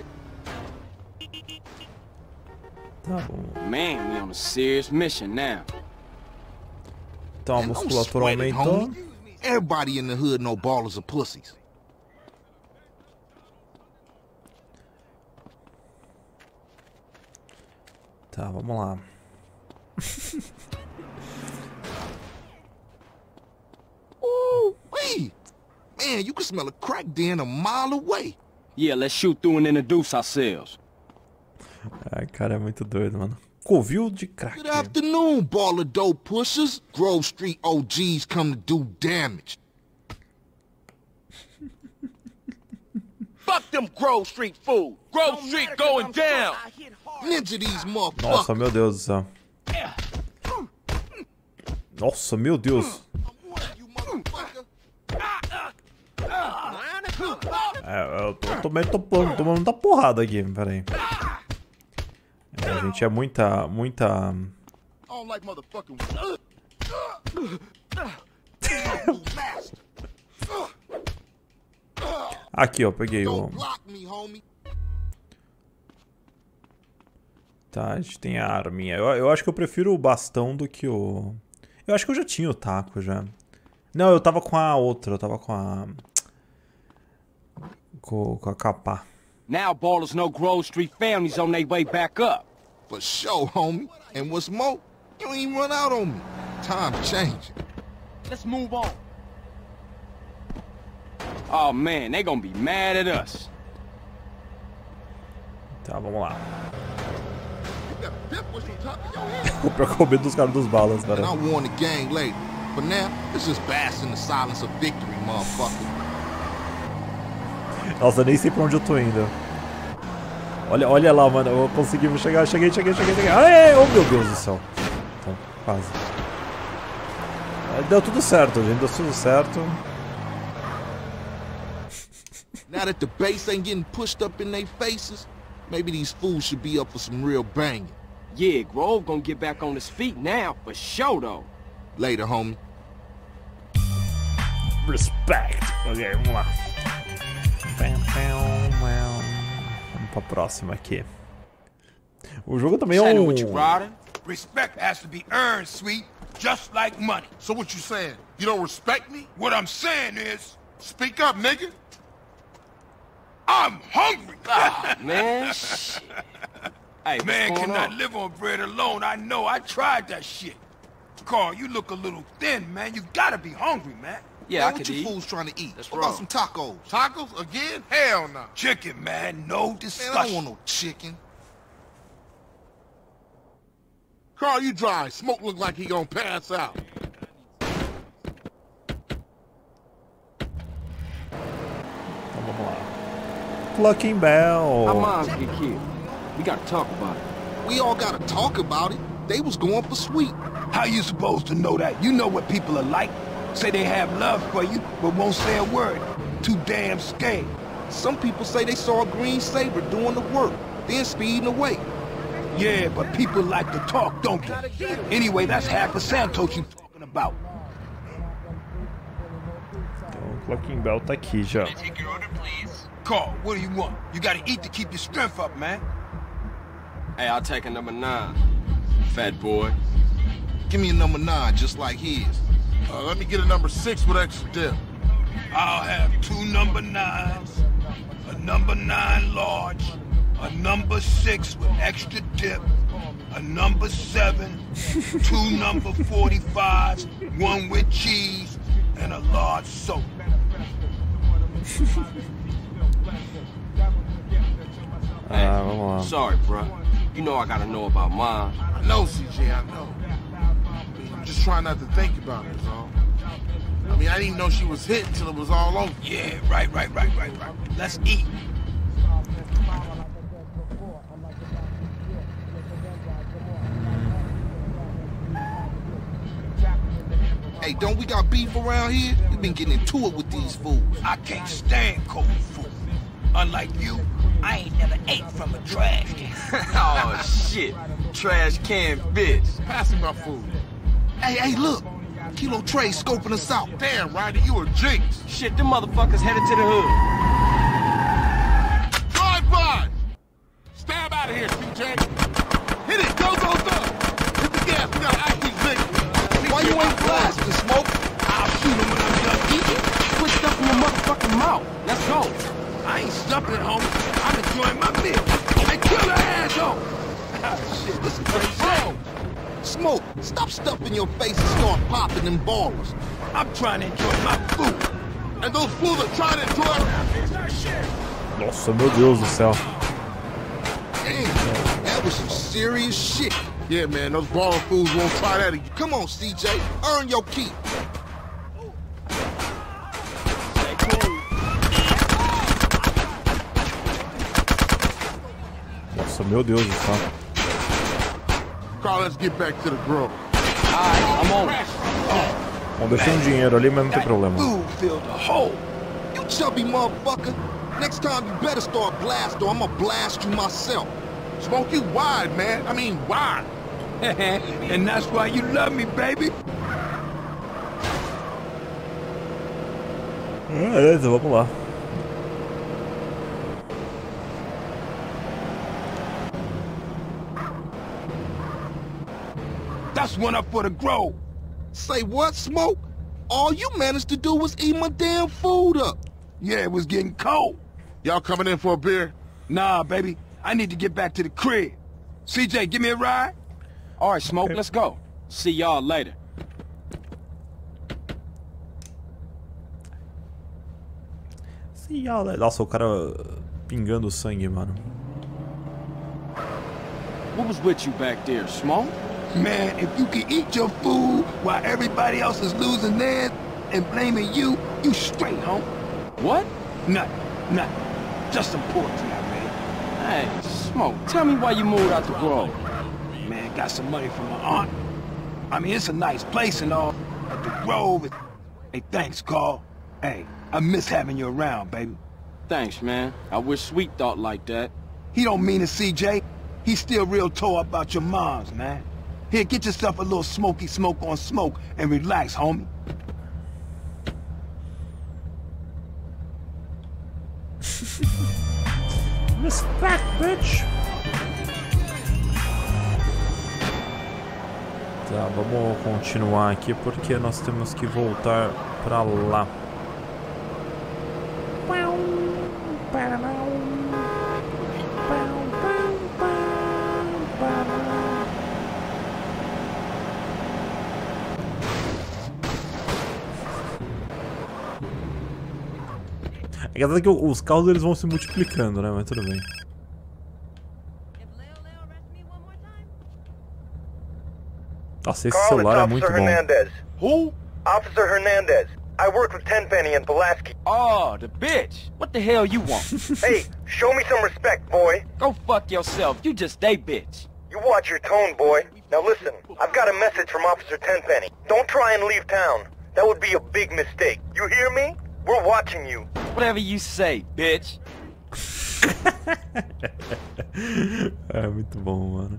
Tá bom. Man, we on a serious mission now. Então a Man, don't musculatura sweat it, aumentou. homie. Everybody in the hood know ballers are pussies. Tá, vamos lá. Ooh, wee. Man, you can smell a crack den a mile away. Yeah, let's shoot through and introduce ourselves. Ai, cara, é muito doido, mano. Covil de crack. Good afternoon, baller dope pushers. Grove Street O Gs come to do damage. Fuck Fuck them Grove Street fools. Grove Street going down. Ninja these motherfuckers. Nossa, meu Deus do céu. Nossa, meu Deus. É, eu tô tomando, tô tomando muita porrada aqui, peraí. É, a gente é muita, muita... Aqui, ó, peguei o... Tá, a gente tem a arminha. Eu, eu acho que eu prefiro o bastão do que o... Eu acho que eu já tinha o taco, já. Não, eu tava com a outra, eu tava com a... Com, com a capa. Now ballers know Grove Street families on their way back up. For sure, homie. And what's more, you ain't run out on me. Time changing. Let's move on. Oh man, they gonna be mad at us. Tá, vamos lá. Pra comer dos caras dos balas, And velho. I'll warn the gang later. For now, let's just bask in the silence of victory, motherfucker. Nossa, eu nem sei pra onde eu tô indo. Olha, olha lá, mano. Eu consegui chegar. Cheguei, cheguei, cheguei, cheguei. Aê! Oh, meu Deus do céu. Tá, quase. Deu tudo certo, gente. Deu tudo certo. Now that the bass ain't getting pushed up in their faces, maybe these fools should be up for some real banging. Yeah, Grove gonna get back on his feet now, for sure though. Later, homie. Respect. Ok, vamos lá. Vamos pra próxima aqui. O jogo também é um... Respect has to be earned, sweet, just like money. So what you saying? You don't respect me? What I'm saying is, Speak up, nigga. I'm hungry. Oh, man, shit. Hey, Man what's going cannot on? live on bread alone. I know. I tried that shit. Carl, you look a little thin, man. You gotta be hungry, man. Yeah, Man, I what could you eat. fools trying to eat? That's What about wrong. some tacos? Tacos again? Hell no. Chicken, man. No Man, discussion. I don't want no chicken. Carl, you dry. Smoke look like he gonna pass out. Então vamos lá. Clucking Bell. Our moms get killed. We gotta talk about it. We all gotta talk about it. They was going for sweet. How you supposed to know that? You know what people are like. Say they have love for you, but won't say a word. Too damn scared. Some people say they saw a green saber doing the work, then speeding away. Yeah, but people like to talk, don't they? Anyway, that's half of Santos you talking about. Então, o Clucking Bell tá aqui já. Carl, what do you want? You gotta eat to keep your strength up, man. Hey, I'll take a number nine, fat boy. Give me a number nine, just like his. Uh, let me get a number six with extra dip. I'll have two number nines, a number nine large, a number six with extra dip, a number seven, two number forty-fives, one with cheese, and a large soda. Ah, vamos lá. Sorry, bruh. You know I gotta know about mine. I know, C J, I know. I'm just trying not to think about it, is all. I mean, I didn't even know she was hit until it was all over. Yeah, right, right, right, right, right. Let's eat. Hey, don't we got beef around here? We been getting into it with these fools. I can't stand cold food. Unlike you, I ain't never ate from a trash can. Oh, shit. Trash can bitch. Pass me my food. Hey, hey, look. Kilo Trey scoping us out. Damn, Ryder, you a jinx. Shit, them motherfuckers headed to the hood. Drive by! Stab out of here, C J. Hit it, go, go, go! Hit the gas, we gotta act these niggas. Why you ain't blasting, Smoke? I'll shoot him when I'm done eating. Quit stuffing your motherfucking mouth. Let's go. I ain't stuffing it, homie. I'm enjoying my meal. Hey, kill the asshole! Ah, shit, this is pretty wrong. Smoke, stop stuffing your face and start popping them ballers. I'm trying to enjoy my food. And those fools are trying to enjoy it. Nossa, meu Deus do céu. Damn, that was some serious shit. Yeah, man, those baller fools won't try that again. Come on, C J, earn your keep. Nossa, meu Deus do céu. Carl, let's get back to the grove. I'm on. Bom, deixei um dinheiro ali, mas não tem problema. Food filled a hole. You chubby motherfucker. Next time you better start blast or I'ma blast you myself. Smoke you wide, man. I mean, wide. And that's why you love me, baby. Beleza, vamos lá. That's one up for the grove. Say what, Smoke? All you managed to do was eat my damn food up. Yeah, it was getting cold. Y'all coming in for a beer? Nah, baby. I need to get back to the crib. C J, give me a ride. All right, Smoke, let's go. See y'all later. See y'all later. Nossa, o cara pingando sangue, mano. What was with you back there, Smoke? Man, if you can eat your food while everybody else is losing theirs and blaming you, you straight, home. What? Nothing, nothing. Just some poetry I read. Hey, Smoke, tell me why you moved out the Grove. Man, got some money from my aunt. I mean, it's a nice place and all, but the Grove is... Hey, thanks, Carl. Hey, I miss having you around, baby. Thanks, man. I wish Sweet thought like that. He don't mean it, C J. He's still real tore up about your moms, man. Here, get yourself a little smoky smoke on smoke and relax, homie. Respect, bitch! Tá, vamos continuar aqui porque nós temos que voltar pra lá. É engraçado que os carros eles vão se multiplicando, né? Mas tudo bem. Nossa, esse celular é muito bom. Hernandez. Who? Officer Hernandez. I work with Tenpenny and Pulaski. Oh, the bitch. What the hell you want? Hey, show me some respect, boy. Go fuck yourself. You just a bitch. You watch your tone, boy. Now listen, I've got a message from Officer Tenpenny. Don't try and leave town. That would be a big mistake. You hear me? We're watching you. Whatever you say, bitch. É muito bom, mano.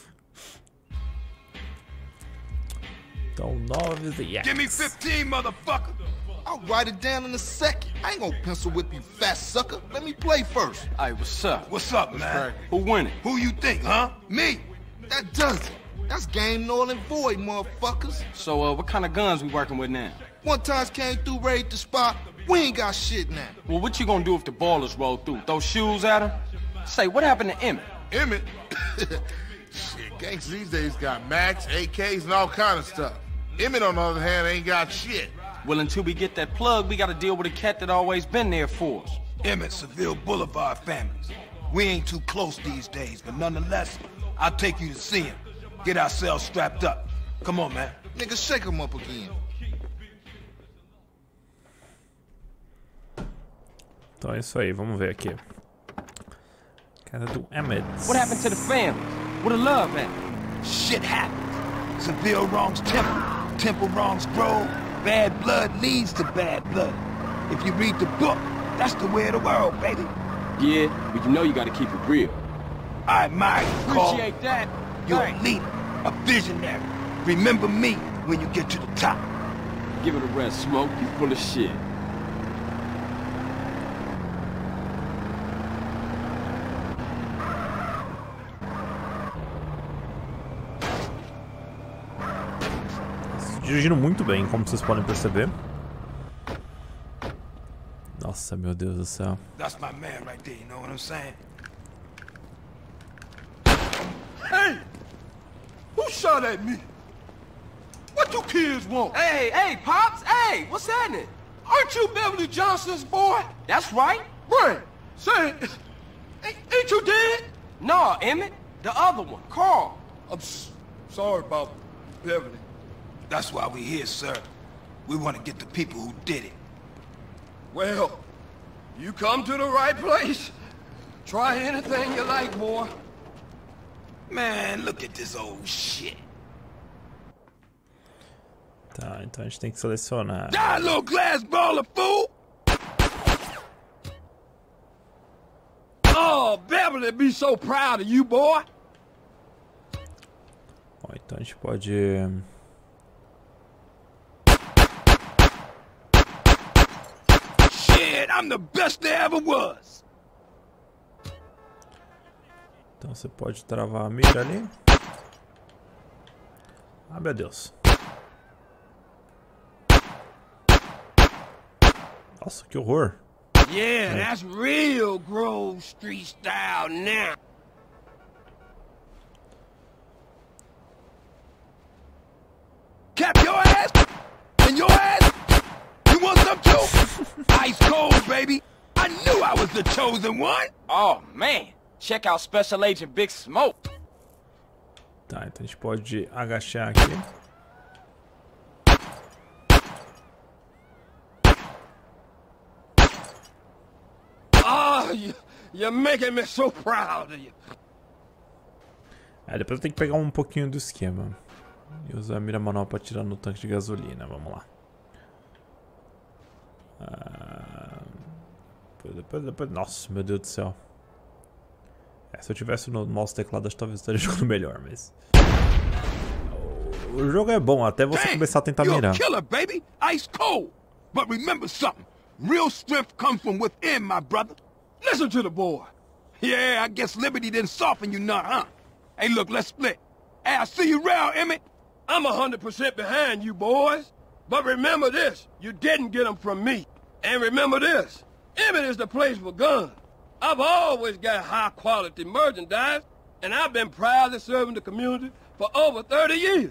Então, nove the Give me fifteen, motherfucker. I'll write it down in a second. I ain't gonna pencil whip you, fat sucker. Let me play first. Hey, what's up? What's up, man? Who winning? Who you think, huh? Me. That does it. That's game null and void, motherfuckers. So, uh, what kind of guns we working with now? One times came through, raid the spot. We ain't got shit now. Well, what you gonna do if the ballers roll through? Throw shoes at her? Say, what happened to Emmett? Emmett? Shit, gangsters these days got Max, A Ks, and all kind of stuff. Emmett, on the other hand, ain't got shit. Well, until we get that plug, we gotta deal with a cat that always been there for us. Emmett, Seville Boulevard families. We ain't too close these days, but nonetheless, I'll take you to see him. Get ourselves strapped up. Come on, man. Nigga, shake him up again. Então é isso aí, vamos ver aqui. Casa do Emmett. What happened to the family? Where the love at? Shit happened. Seville wrongs Temple. Temple wrongs Grove. Bad blood leads to bad blood. If you read the book, that's the way of the world, baby. Yeah, but you know you gotta keep it real. I admire you, Carl. Appreciate that. You're Thanks. a leader, a visionary. Remember me when you get to the top. Give it a rest, Smoke. You full of shit. Dirigindo muito bem, como vocês podem perceber. Nossa, meu Deus do céu. That's my man right there, you know what I'm saying? Hey! Who shot at me? What you kids want? Hey, hey, Pops! Hey, what's happening? Aren't you Beverly Johnson's boy? That's right. Right. Say, ain't, ain't you dead? No, Emmett. The other one, Carl. I'm s sorry about Beverly. That's why we're here, sir. We want to get the people who did it. Well, you come to the right place. Try anything you like, boy. Man, look at this old shit. Tá, então a gente tem que selecionar. Die, little glass baller, fool! Oh, Beverly be so proud of you, boy. Ó, então a gente pode... Shit, I'm the best there ever was. Então você pode travar a mira ali. Ah, meu Deus. Nossa, que horror. Yeah, that's real Grove Street style now. Cap your ass and your ass. You want some too? Ice cold, baby. I knew I was the chosen one. Oh, man. Check out Special Agent Big Smoke. Tá, então a gente pode agachar aqui. Oh, you, you're making me so proud of you. Aí depois eu tenho que pegar um pouquinho do esquema. E usar a mira manual pra atirar no tanque de gasolina. Vamos lá. Ah, depois, depois, depois. Nossa, meu Deus do céu. É, se eu tivesse no mouse teclado, acho que talvez eu estaria jogando melhor, mas... O jogo é bom, até você Dang, começar a tentar you're mirar. A killer, baby. Ice cold. But remember something. Real strength comes from within, my brother. Listen to the boy. Yeah, I guess Liberty didn't soften you none, huh? Hey, look, let's split. Hey, I see you around, Emmett. I'm a hundred percent behind you, boys. But remember this, you didn't get them from me. And remember this, Emmett is the place for guns. I've always got high-quality merchandise, and I've been proudly serving the community for over thirty years.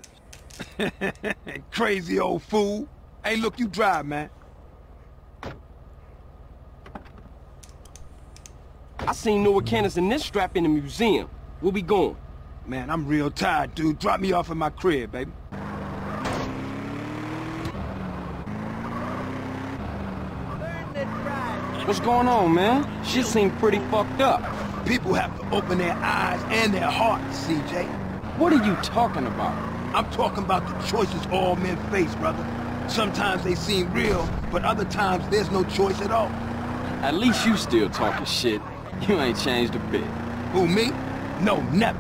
Crazy old fool. Hey, look, you drive, man. I seen Noah Cannons in this strap in the museum. Where we going? Man, I'm real tired, dude. Drop me off at my crib, baby. What's going on, man? Shit seemed pretty fucked up. People have to open their eyes and their hearts, C J. What are you talking about? I'm talking about the choices all men face, brother. Sometimes they seem real, but other times there's no choice at all. At least you still talking shit. You ain't changed a bit. Who, me? No, never.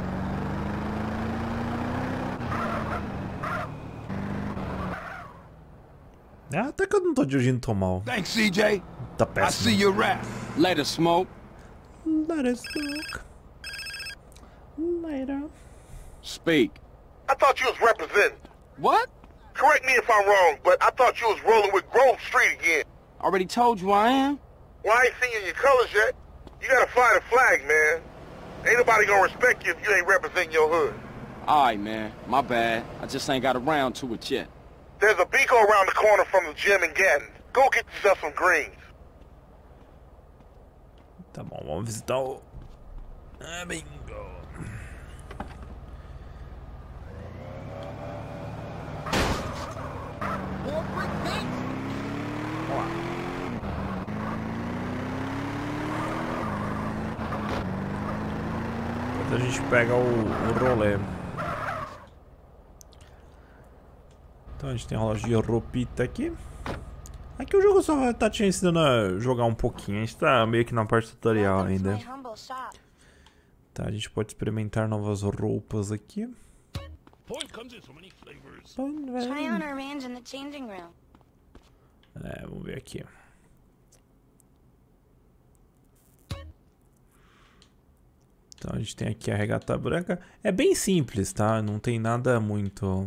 É, até que eu não tô dirigindo tão mal. Thanks, C J. Tá I péssimo. see you around. Later, Smoke. Later, Smoke. Later. Speak. I thought you was representing. What? Correct me if I'm wrong, but I thought you was rolling with Grove Street again. Already told you I am. Well, I ain't seen your colors yet. You gotta fly the flag, man. Ain't nobody gonna respect you if you ain't representing your hood. Alright, man. My bad. I just ain't got around to it yet. There's a Beaco around the corner from the gym in Gatton. Go get yourself some greens. Tá bom, vamos visitar o... Ah, bingo. Depois a gente pega o, o rolê. Então a gente tem a loja de roupita aqui. Aqui o jogo só vai estar te ensinando a jogar um pouquinho. A gente tá meio que na parte tutorial ainda. Tá, a gente pode experimentar novas roupas aqui. Try on our range in the changing room. É, vamos ver aqui. Então a gente tem aqui a regata branca. É bem simples, tá? Não tem nada muito...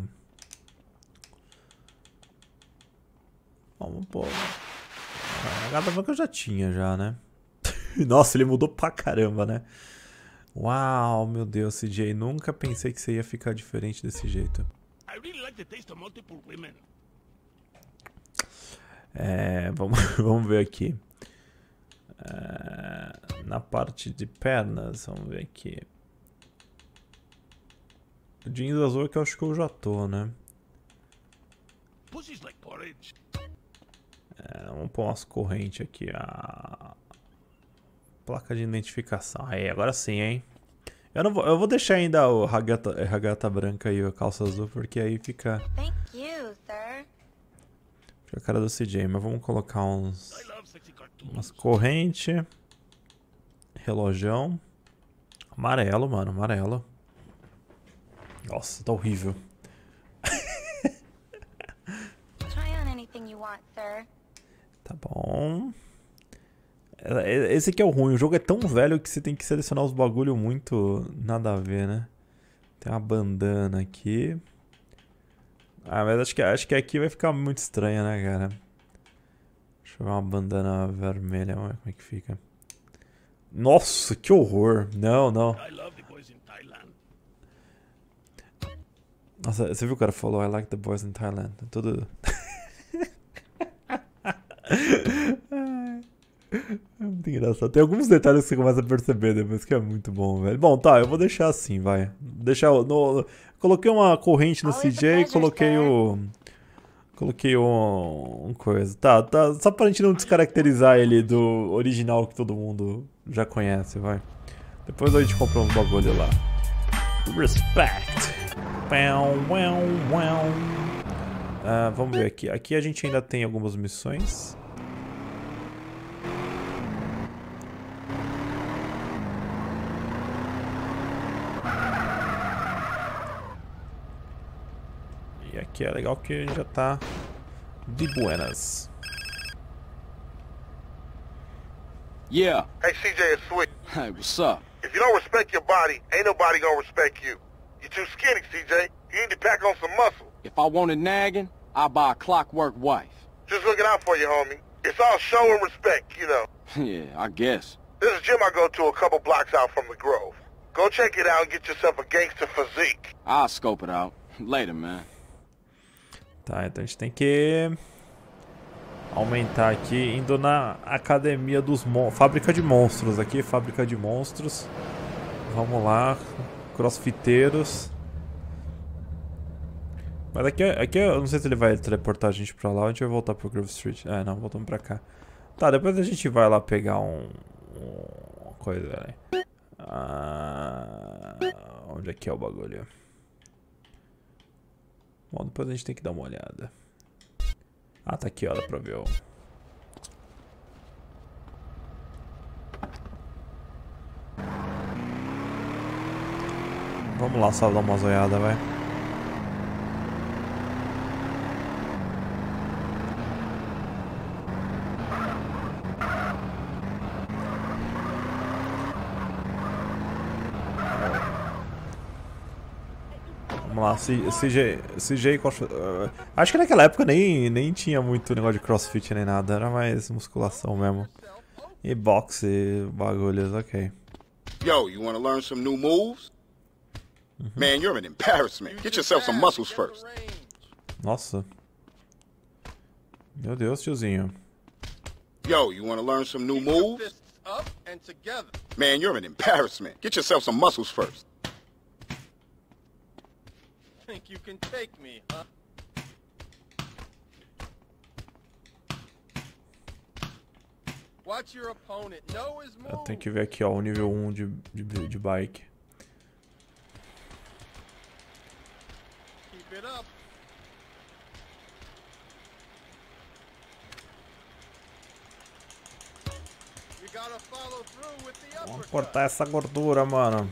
Vamos pôr... A regata branca eu já tinha já, né? Nossa, ele mudou pra caramba, né? Uau, meu Deus, C J. Nunca pensei que você ia ficar diferente desse jeito. É, vamos, vamos ver aqui. É, na parte de pernas, vamos ver aqui. O jeans azul é que eu acho que eu já tô, né? É, vamos pôr umas correntes aqui. A placa de identificação. Aí, agora sim, hein? Eu, não vou, eu vou deixar ainda o regata, regata branca e a calça azul, porque aí fica... Thank you, sir. Fica a cara do C J, mas vamos colocar uns... Umas correntes. Relojão. Amarelo, mano, amarelo. Nossa, tá horrível. Try on anything you want, sir. Tá bom. Esse aqui é o ruim. O jogo é tão velho que você tem que selecionar os bagulho muito nada a ver, né? Tem uma bandana aqui. Ah, mas acho que, acho que aqui vai ficar muito estranho, né, cara? Deixa eu ver uma bandana vermelha. Vamos ver como é que fica. Nossa, que horror. Não, não. Nossa, você viu o cara falou I like the boys in Thailand. Tudo... É muito engraçado. Tem alguns detalhes que você começa a perceber depois que é muito bom, velho. Bom, tá, eu vou deixar assim, vai. Deixar no, coloquei uma corrente no C J e coloquei o... Coloquei um, um coisa. Tá, tá, só pra gente não descaracterizar ele do original que todo mundo já conhece, vai. Depois a gente compra uns bagulho lá. Respect. Ah, vamos ver aqui. Aqui a gente ainda tem algumas missões. E aqui é legal que já tá de buenas. Yeah. Hey, C J, it's Sweet. Hey, what's up? If you don't respect your body, ain't nobody gonna respect you. You're too skinny, C J. You need to pack on some muscle. If I wanted nagging, I'd buy a clockwork wife. Just looking out for you, homie. It's all show and respect, you know. Yeah, I guess. There's a gym I go to a couple blocks out from the Grove. Go check it out and get yourself a gangster physique. I'll scope it out. Later, man. Tá, então a gente tem que aumentar aqui, indo na academia dos monstros, fábrica de monstros aqui, fábrica de monstros. Vamos lá, crossfiteiros. Mas aqui, aqui eu não sei se ele vai teleportar a gente pra lá ou a gente vai voltar pro Grove Street. É, não, voltamos pra cá. Tá, depois a gente vai lá pegar um... uma coisa, né? Ah, onde é que é o bagulho? Bom, depois a gente tem que dar uma olhada. Ah, tá aqui, ó, dá pra ver o... Vamos lá só dar uma zoiada, vai. Vamos lá, C J, C J uh, acho que naquela época nem, nem tinha muito negócio de crossfit nem nada, era mais musculação mesmo. E boxe e bagulhos, ok. Yo, you wanna learn some new moves? Uhum. Man, you're an embarrassment. Get yourself some muscles first. Nossa. Meu Deus, tiozinho. Yo, you wanna learn some new moves? Man, you're an embarrassment. Get yourself some muscles first. Think you can take me, huh? Watch your opponent. Know his move. Eu tenho que ver aqui, ó, o nível um de, de, de bike. Keep it up. You gotta follow through with the uppercut. Vamos cortar essa gordura, mano.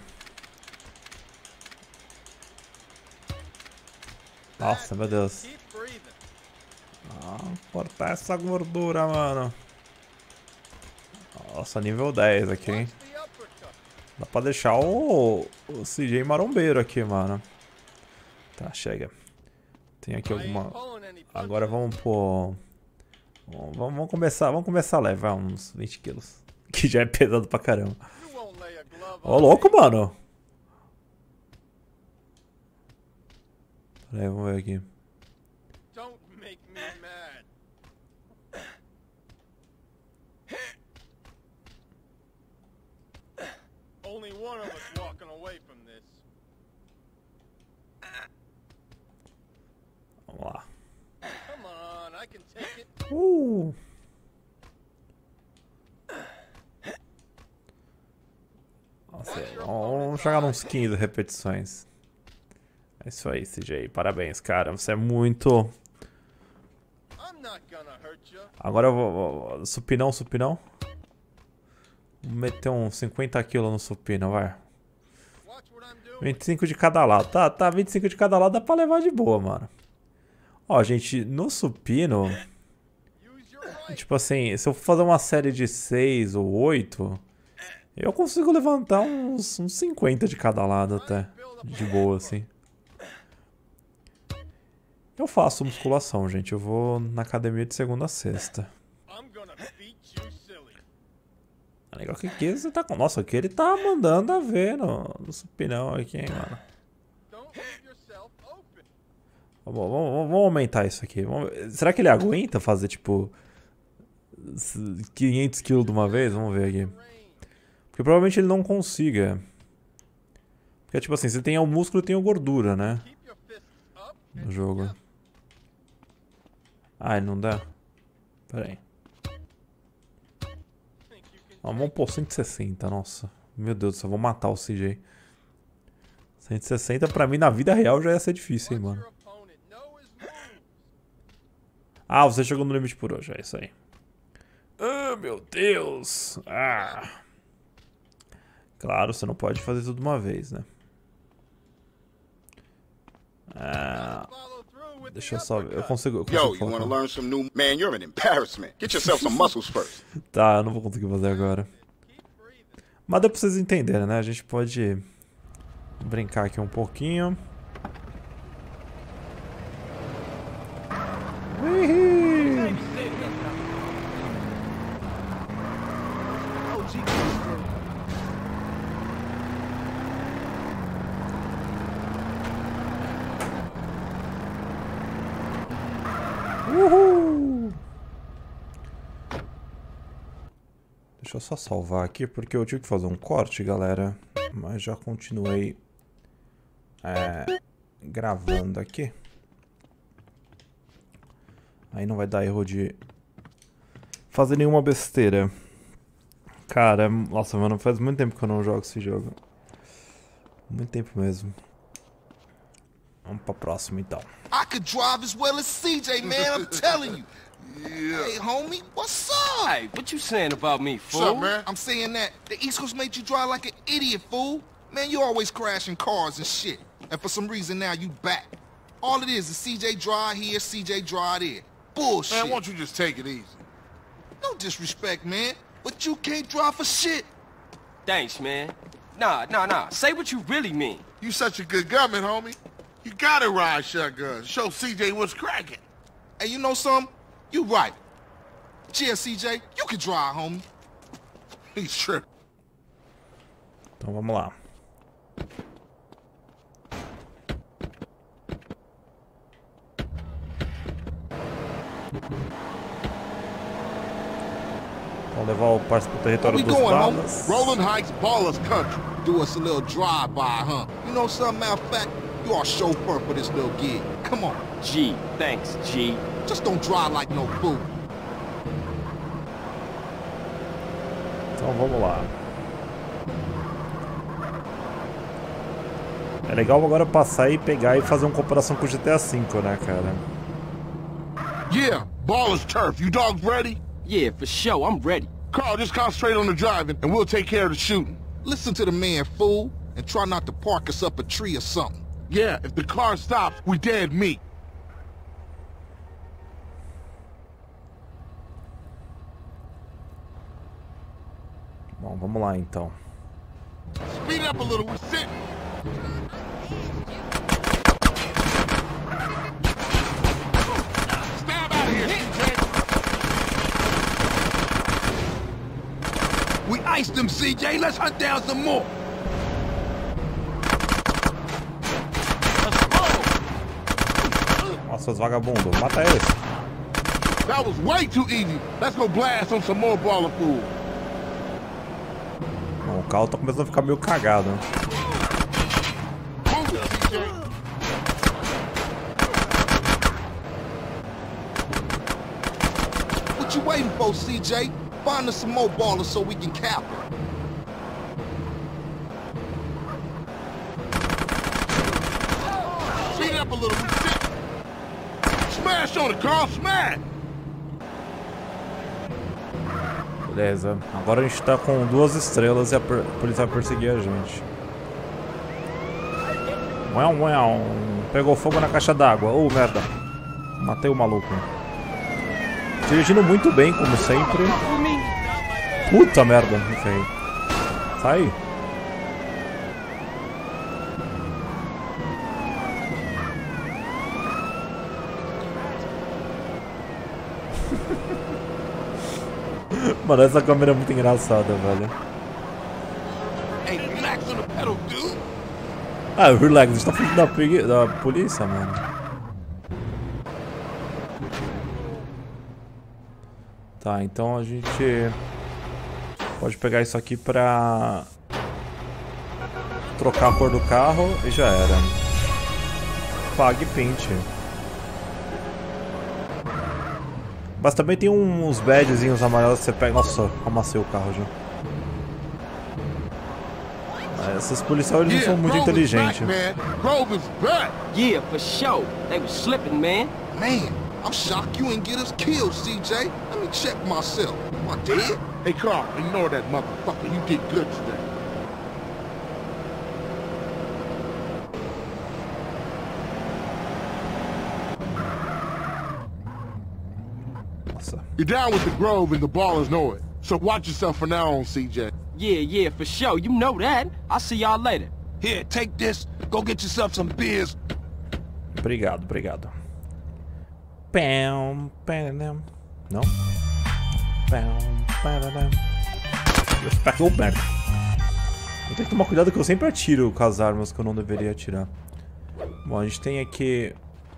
Nossa, meu Deus. Ah, cortar essa gordura, mano. Nossa, nível dez aqui, hein? Dá pra deixar o, o C J marombeiro aqui, mano. Tá, chega. Tem aqui alguma... Agora vamos pôr... Vamos, vamos começar, vamos começar leve, vai, uns vinte quilos. Que já é pesado pra caramba. Ô, louco, mano. Peraí, vamos ver aqui. Don't make me mad. Only one of us walking away from this. Vamos lá. Come on, I can take it. Uh. Nossa, vamos chegar nos quinze repetições. É isso aí, C J. Parabéns, cara. Você é muito... Agora eu vou... Supinão, supinão. Vou meter uns cinquenta quilos no supino, vai. vinte e cinco de cada lado. Tá, tá, vinte e cinco de cada lado dá pra levar de boa, mano. Ó, gente, no supino... Tipo assim, se eu for fazer uma série de seis ou oito... Eu consigo levantar uns, uns cinquenta de cada lado até. De boa, assim. Eu faço musculação, gente. Eu vou na academia de segunda a sexta. É legal que aqui você tá com... Nossa, aqui ele tá mandando a ver no, no supinão aqui, hein, mano. Vamos, vamos, vamos aumentar isso aqui. Vamos... Será que ele aguenta fazer, tipo... quinhentos quilos de uma vez? Vamos ver aqui. Porque provavelmente ele não consiga. Porque, tipo assim, você tem o músculo e tem a gordura, né? No jogo. Ai, não dá? Pera aí. Ah, vamos pôr cento e sessenta, nossa. Meu Deus do céu, vou matar o C J. cento e sessenta pra mim na vida real já ia ser difícil, hein, mano. Ah, você chegou no limite por hoje, é isso aí. Ah, meu Deus. Ah. Claro, você não pode fazer tudo de uma vez, né? Ah... Deixa eu só ver. Eu consigo. Eu consigo Yo, you wanna learn some new... Man, you're an embarrassment. Get yourself some muscles first. Tá, eu não vou conseguir fazer agora. Mas dá pra vocês entenderem, né? A gente pode brincar aqui um pouquinho. Uhul. Uhul. Deixa eu só salvar aqui porque eu tive que fazer um corte, galera. Mas já continuei é, gravando aqui. Aí não vai dar erro de fazer nenhuma besteira. Cara, nossa, mano, faz muito tempo que eu não jogo esse jogo. Muito tempo mesmo. Vamos pra próxima, então. I could drive as well as C J, man, I'm telling you. Yeah. Hey, homie, what's up? Hey, what you saying about me, fool? What's up, man? I'm saying that the East Coast made you drive like an idiot, fool. Man, you always crashing cars and shit. And for some reason now you back. All it is is C J drive here, C J drive there. Bullshit. Man, why don't you just take it easy? No disrespect, man, but you can't drive for shit. Thanks, man. Nah, nah, nah. Say what you really mean. You such a good gunman, homie. You gotta ride shotguns. Show C J what's cracking. Hey, you know something? You right. Cheers, C J. You can drive, homie. He's tripping. Então vamos lá. Vamos levar o parceiro pro território dos Dallas. Rolling Heights, Ballers Country. Do us a little drive-by, huh? You know something, matter of fact, you are chauffeur for this little gig. Come on. G, thanks, G. Just don't drive like no fool. Então vamos lá. É legal agora passar e pegar e fazer uma comparação com o G T A cinco, né, cara? Yeah, Ballers Turf. You dogs ready? Yeah, for sure. I'm ready. Carl, just concentrate on the driving, and we'll take care of the shooting. Listen to the man, fool, and try not to park us up a tree or something. Yeah, if the car stops, we dead meat. Bom, vamos lá então. Speed up a little, we're sitting. Stab out of here, C J. We iced them, C J. Let's hunt down some more. Nossa, os vagabundos, mata eles. That was way too easy. Let's go blast on some more baller food. Bom, o carro tá começando a ficar meio cagado, né? Move it, C J. What you waiting for, C J? Find us some more ballers so we can cap them. Speed it up a little. Smash on it, Carl. Smash. Beleza. Agora a gente tá com duas estrelas e a polícia vai perseguir a gente. Uau, uau. Pegou fogo na caixa d'água. Oh, merda. Matei o maluco. Dirigindo muito bem, como sempre. Puta merda. Enfim. Sai. Mano, essa câmera é muito engraçada, velho. Ah, relax, a gente tá fugindo da, pregui... da polícia, mano. Tá, então a gente pode pegar isso aqui pra trocar a cor do carro e já era. Pague pinte. Mas também tem uns badgezinhos amarelos que você pega. Nossa, amassei o carro já. Esses policiais não são muito inteligentes. Yeah, for sure. They was slipping, man. Man, I'm shocked you ain't get us killed, C J. Let me check myself. Am I dead? Hey, Carl, ignore that motherfucker. You did good today. You're down with the Grove and the Ballers know it. So watch yourself from now on, C J. Yeah, yeah, for sure. You know that. I'll see y'all later. Here, take this. Go get yourself some beers. Obrigado, obrigado. Pam, pam, não? Pam, pam, pam. Oh, merda. Eu tenho que tomar cuidado que eu sempre atiro com as armas que eu não deveria atirar. Bom, a gente tem aqui...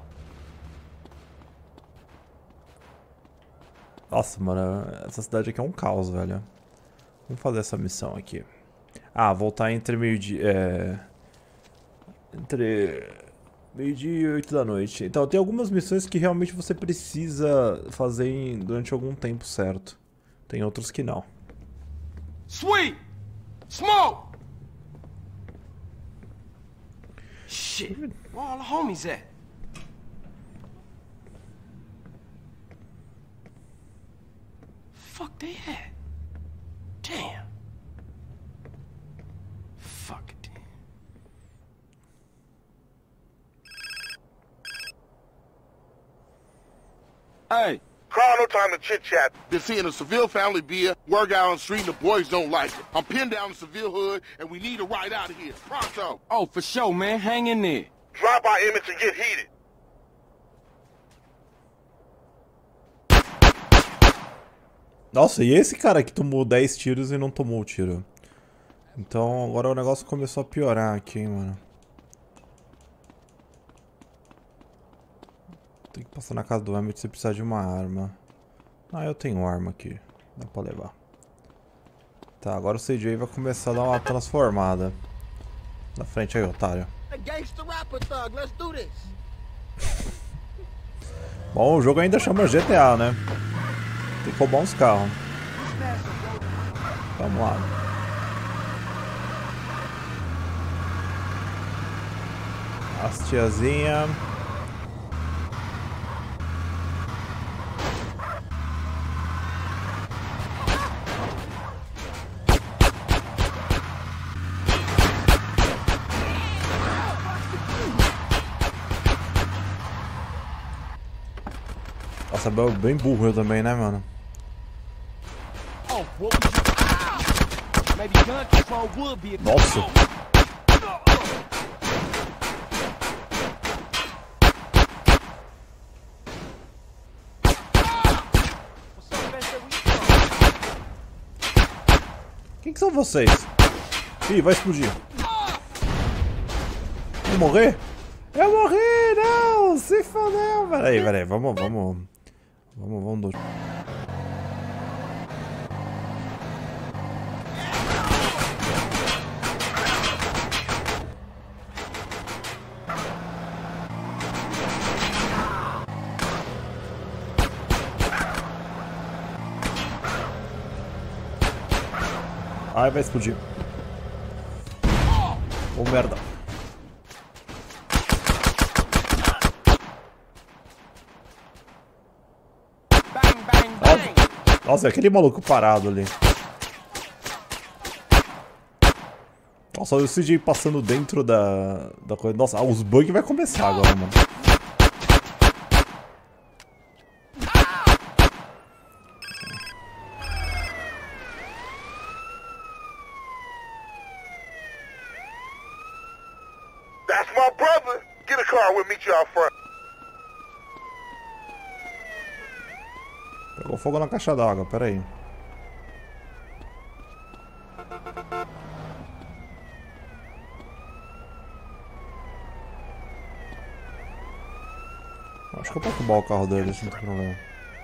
Nossa, mano, essa cidade aqui é um caos, velho. Vamos fazer essa missão aqui. Ah, voltar entre meio-dia... É... Entre... meio-dia e oito da noite. Então, tem algumas missões que realmente você precisa fazer em... durante algum tempo certo. Tem outros que não. Sweet! Smoke! Shit, where all the homies at? Fuck they at? Damn. Fuck it. Hey. Carl, no time to chit-chat. Been seeing a Seville family beer, work out on the street, and the boys don't like it. I'm pinned down in Seville hood, and we need a ride out of here. Pronto. Oh, for sure, man. Hang in there. Drive by Emmett and get heated. Nossa, e esse cara que tomou dez tiros e não tomou o tiro? Então agora o negócio começou a piorar aqui, hein, mano. Tem que passar na casa do Emmett se precisar de uma arma. Ah, eu tenho arma aqui. Dá pra levar. Tá, agora o C J vai começar a dar uma transformada. Na frente aí, otário. Bom, o jogo ainda chama G T A, né? Tem que roubar uns carros. Vamos lá. As tiazinha. Nossa, bem burro eu também, né, mano? Nossa! Quem que são vocês? Ih, vai explodir. Vou morrer? Eu morri! Não! Se fodeu! Peraí, peraí, vamos, vamos... Vamos, vamos... Ai, vai explodir. Oh, merda. Nossa, é aquele maluco parado ali. Nossa, olha o C J passando dentro da, da coisa. Nossa, ah, os bugs vai começar agora, mano. That's my brother. Get a car, we'll meet you out front. Pegou fogo na caixa d'água, pera aí. Acho que eu posso roubar o carro dele, sem problema.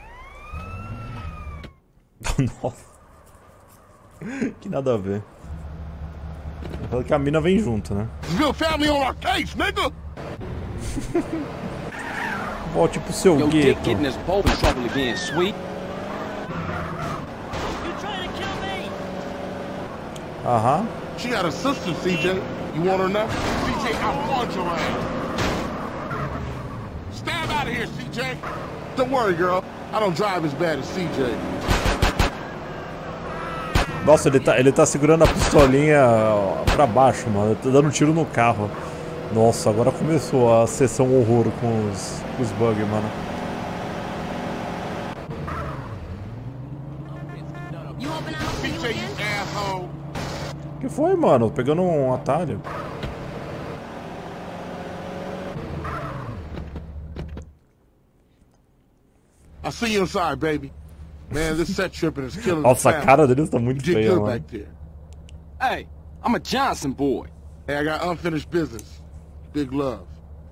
Nossa. Que nada a ver. Fala que a mina vem junto, né? Volte pro seu gueto. Aham. She got a sister, C J. You want her now? C J, I want your ass. Stab out of here, C J. Don't worry, girl. I don't drive as bad as C J. Nossa, ele tá, ele tá segurando a pistolinha pra baixo, mano. Tá dando tiro no carro. Nossa, agora começou a sessão horror com os, com os bugs, mano. O que foi, mano? Pegando um atalho. I'll see you inside, baby. Man, this set tripping is killing Nossa, the a cara deles tá muito You did feia, good mano. back there. Hey, I'm a Johnson boy. Hey, I got unfinished business. Big love.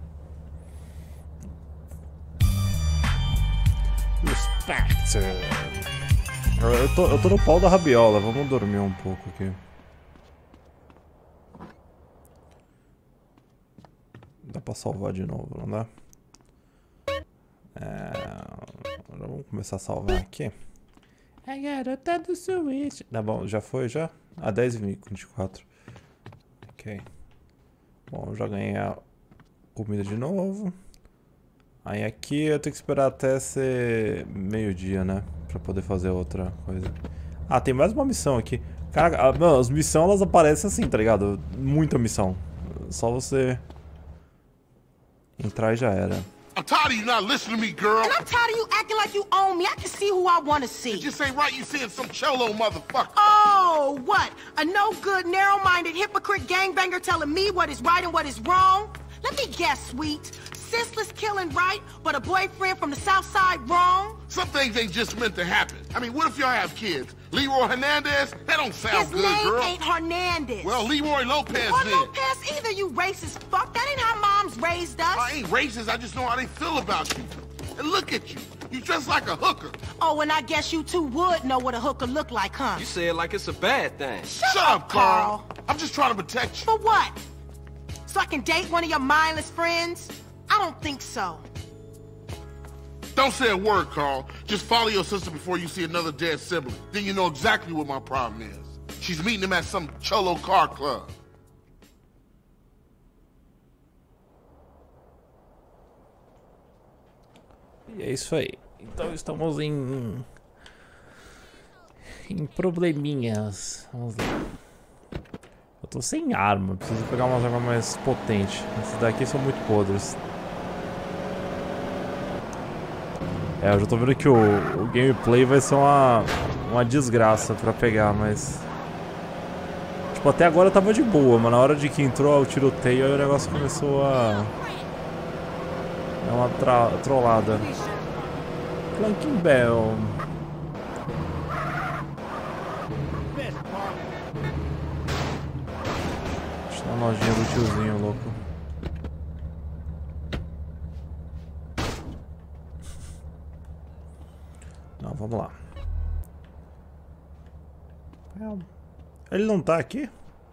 Respect. Eu tô, eu tô no pau da rabiola, vamos dormir um pouco aqui. Dá pra salvar de novo, não dá? É... Agora vamos começar a salvar aqui. A garota do Switch. Tá bom, já foi já? Ah, dez e vinte e quatro. Ok. Bom, já ganhei a comida de novo. Aí aqui eu tenho que esperar até ser meio-dia, né? Pra poder fazer outra coisa. Ah, tem mais uma missão aqui. Cara, mano, as missões elas aparecem assim, tá ligado? Muita missão. Só você entrar e já era. I'm tired of you not listening to me, girl. And I'm tired of you acting like you own me. I can see who I want to see. It just ain't right you seeing some cholo motherfucker. Oh, what? A no-good, narrow-minded, hypocrite gangbanger telling me what is right and what is wrong? Let me guess, sweet. Senseless killing right, but a boyfriend from the south side wrong? Some things ain't just meant to happen. I mean, what if y'all have kids? Leroy Hernandez? That don't sound His good, name girl. ain't Hernandez. Well, Leroy Lopez Or then. Lopez either, you racist fuck. That ain't how moms raised us. I ain't racist, I just know how they feel about you. And look at you. You dress like a hooker. Oh, and I guess you two would know what a hooker look like, huh? You say it like it's a bad thing. Shut, Shut up, Carl. I'm just trying to protect you. For what? So I can date one of your mindless friends? I don't think so. Don't say a word, Carl. Just follow your sister before you see another dead sibling. Then you know exactly what my problem is. She's meeting him at some cholo car club. E é isso aí. Então estamos em... em probleminhas. Vamos lá. Eu tô sem arma. Preciso pegar umas armas mais potentes. Esses daqui são muito podres. É, eu já tô vendo que o, o gameplay vai ser uma, uma desgraça pra pegar, mas... Tipo, até agora tava de boa, mas na hora de que entrou o tiroteio, aí o negócio começou a... É uma tra trollada. Clanking Bell. Deixa eu dar uma lojinha do tiozinho, louco. Não, vamos lá. Ele não tá aqui?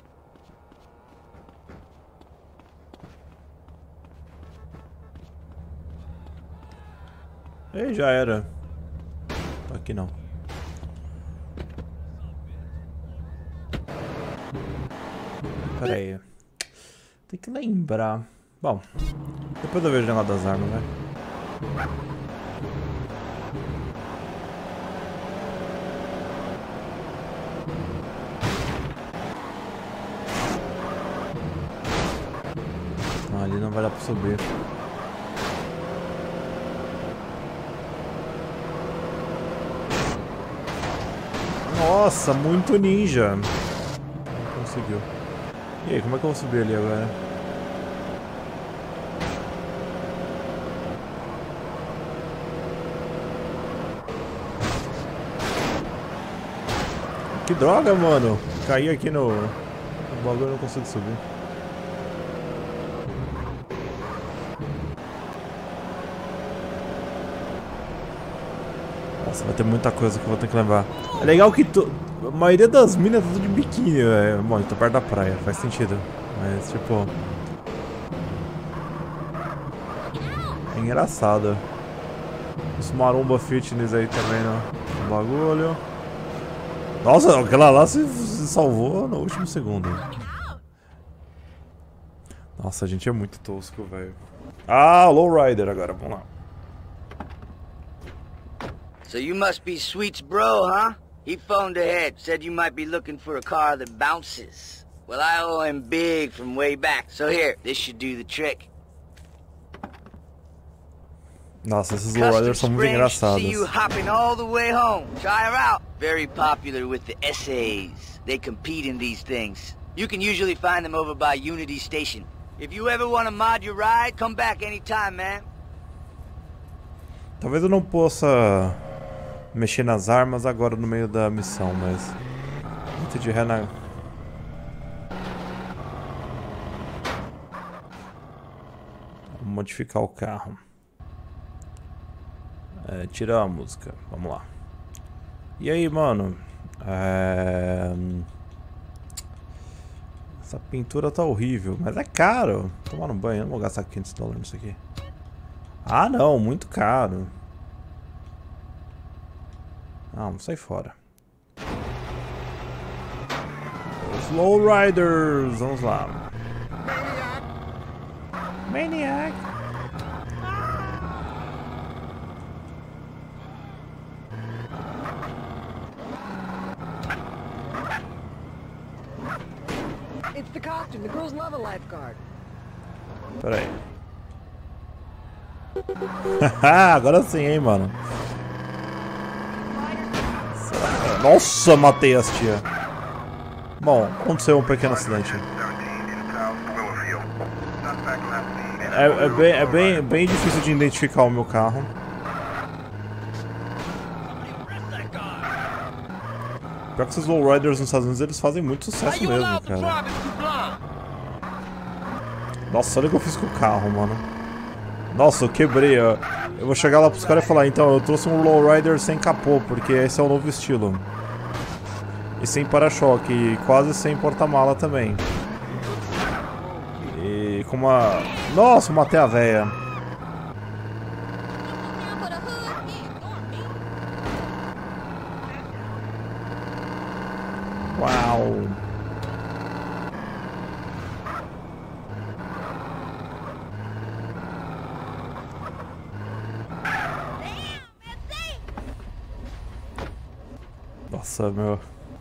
Ei, já era. Tá aqui não. Pera aí. Tem que lembrar. Bom, depois eu vejo o negócio das armas, né? não vai dar pra subir. Nossa, muito ninja. Conseguiu. E aí, como é que eu vou subir ali agora? Que droga, mano. Caí aqui no... O bagulho, eu não consigo subir. Nossa, vai ter muita coisa que eu vou ter que levar. É legal que tu... a maioria das minas tá tudo de biquíni, velho. Bom, eu tô perto da praia, faz sentido. Mas, tipo... é engraçado. Os maromba fitness aí também, né? O bagulho. Nossa, aquela lá se, se salvou no último segundo. Nossa, a gente é muito tosco, velho. Ah, Lowrider agora, vamos lá. So you must be Sweet's bro, huh? He phoned ahead, said you might be looking for a car that bounces. Well, I owe him big from way back, so here, this should do the trick. Nossa, esses lowriders são muito engraçados. See you hopping all the way home. Try her out. Very popular with the S As. They compete in these things. You can usually find them over by Unity Station. If you ever want to mod your ride, come back anytime, man. Talvez eu não possa mexer nas armas agora no meio da missão, mas... muito de ré na... Vou modificar o carro. É, tirar a música, vamos lá. E aí, mano? É... Essa pintura tá horrível, mas é caro. Tomar no banho, eu não vou gastar quinhentos dólares nisso aqui. Ah, não, muito caro. Ah, vamos sair fora. Os Lowriders, vamos lá. Maniac. It's the costume. The girls love a lifeguard. Pera aí. Agora sim, hein, mano. Nossa, matei as tia. Bom, aconteceu um pequeno acidente. É, é, bem, é bem, bem difícil de identificar o meu carro. Pior que esses lowriders nos Estados Unidos, eles fazem muito sucesso mesmo, cara. Nossa, olha o que eu fiz com o carro, mano. Nossa, eu quebrei, ó. Eu vou chegar lá pros caras e falar, então, eu trouxe um lowrider sem capô, porque esse é o novo estilo. E sem para-choque, e quase sem porta-mala também. E com uma... Nossa, eu matei a véia. Uau. Nossa, meu.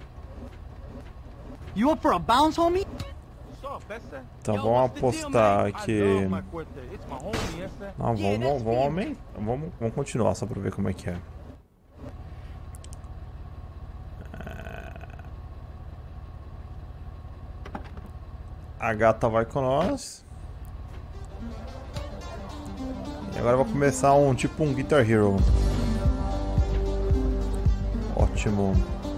You up for a bounce, homie? Então vamos apostar que... Não, vamos, vamos, vamos, vamos, vamos continuar só pra ver como é que é. A gata vai com nós. E agora vai começar um tipo um Guitar Hero. Ótimo.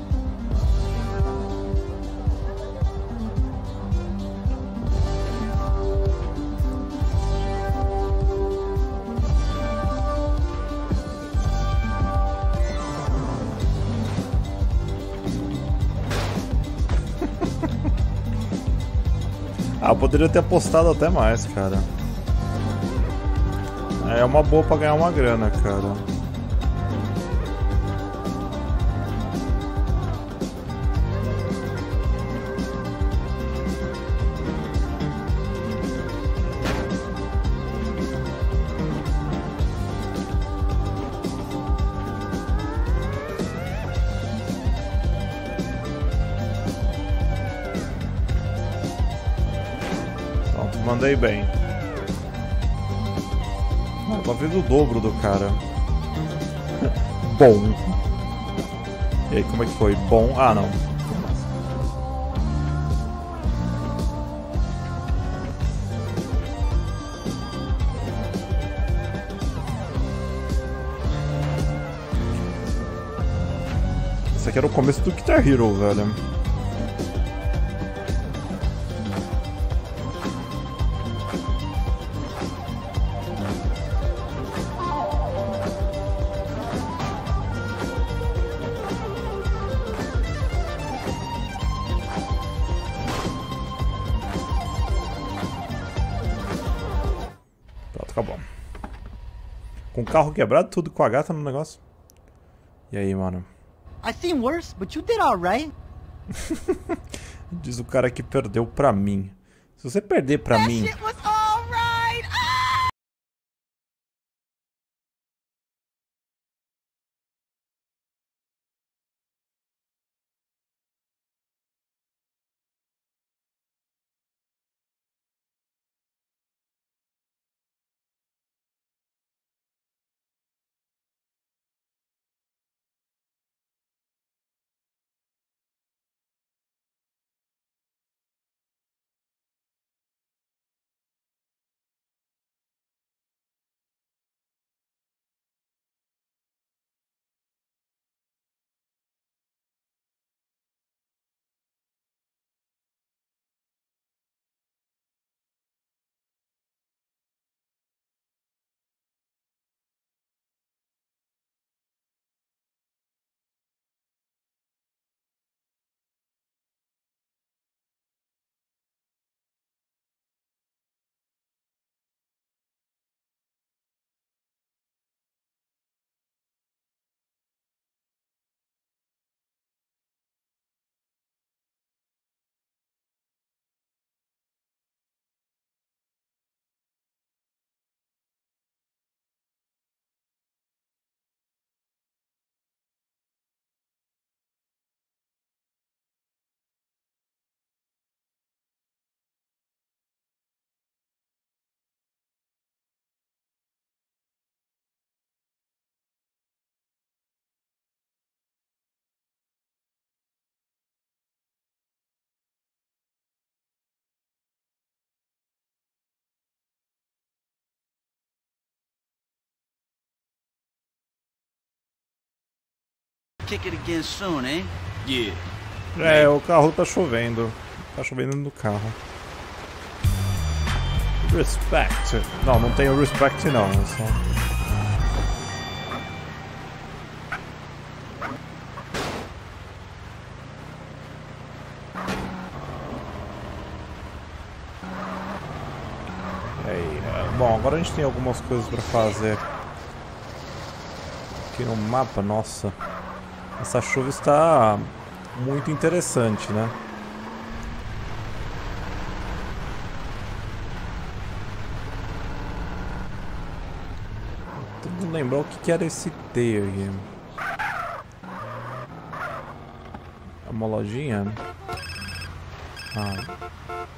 Ah, eu poderia ter apostado até mais, cara. É uma boa pra ganhar uma grana, cara. Mandei bem. Talvez o dobro do cara. Bom. E aí, como é que foi? Bom? Ah, não. Esse aqui era o começo do Guitar Hero, velho. Acabou. Com o carro quebrado, tudo com a gata no negócio. E aí, mano? I seen worse, but you did all right. Diz o cara que perdeu pra mim. Se você perder pra That mim... shit was all right. Ah! Kick it again soon, eh? Yeah. É, o carro tá chovendo. Tá chovendo no carro. Respect. Não, não tenho respect não. É só... Aí, é... Bom, agora a gente tem algumas coisas pra fazer. Aqui no mapa, nossa. Essa chuva está muito interessante, né? Tentando lembrar o que era esse T aqui. É uma lojinha? Ah.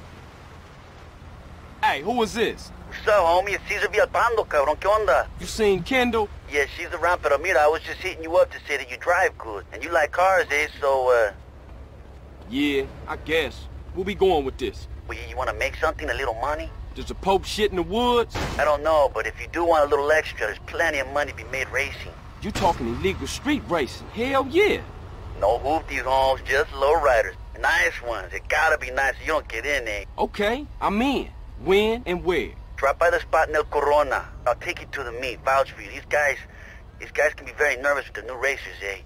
Hey, who is this? What's up, homie? It's Cesar Villalpando, cabrón. ¿Qué onda? You seen Kendall? Yeah, she's around, pero mira, I was just hitting you up to say that you drive good. And you like cars, eh? So, uh... Yeah, I guess. We'll be going with this. Well, you want to make something, a little money? Does the Pope shit in the woods? I don't know, but if you do want a little extra, there's plenty of money to be made racing. You talking illegal street racing? Hell yeah. No hoopties, homes, just low riders. Nice ones. It gotta be nice so you don't get in there. Okay, I'm in. When and where? Drop by the spot in El Corona. I'll take you to the meet. Vouch for you. These guys, these guys can be very nervous with the new racers, eh?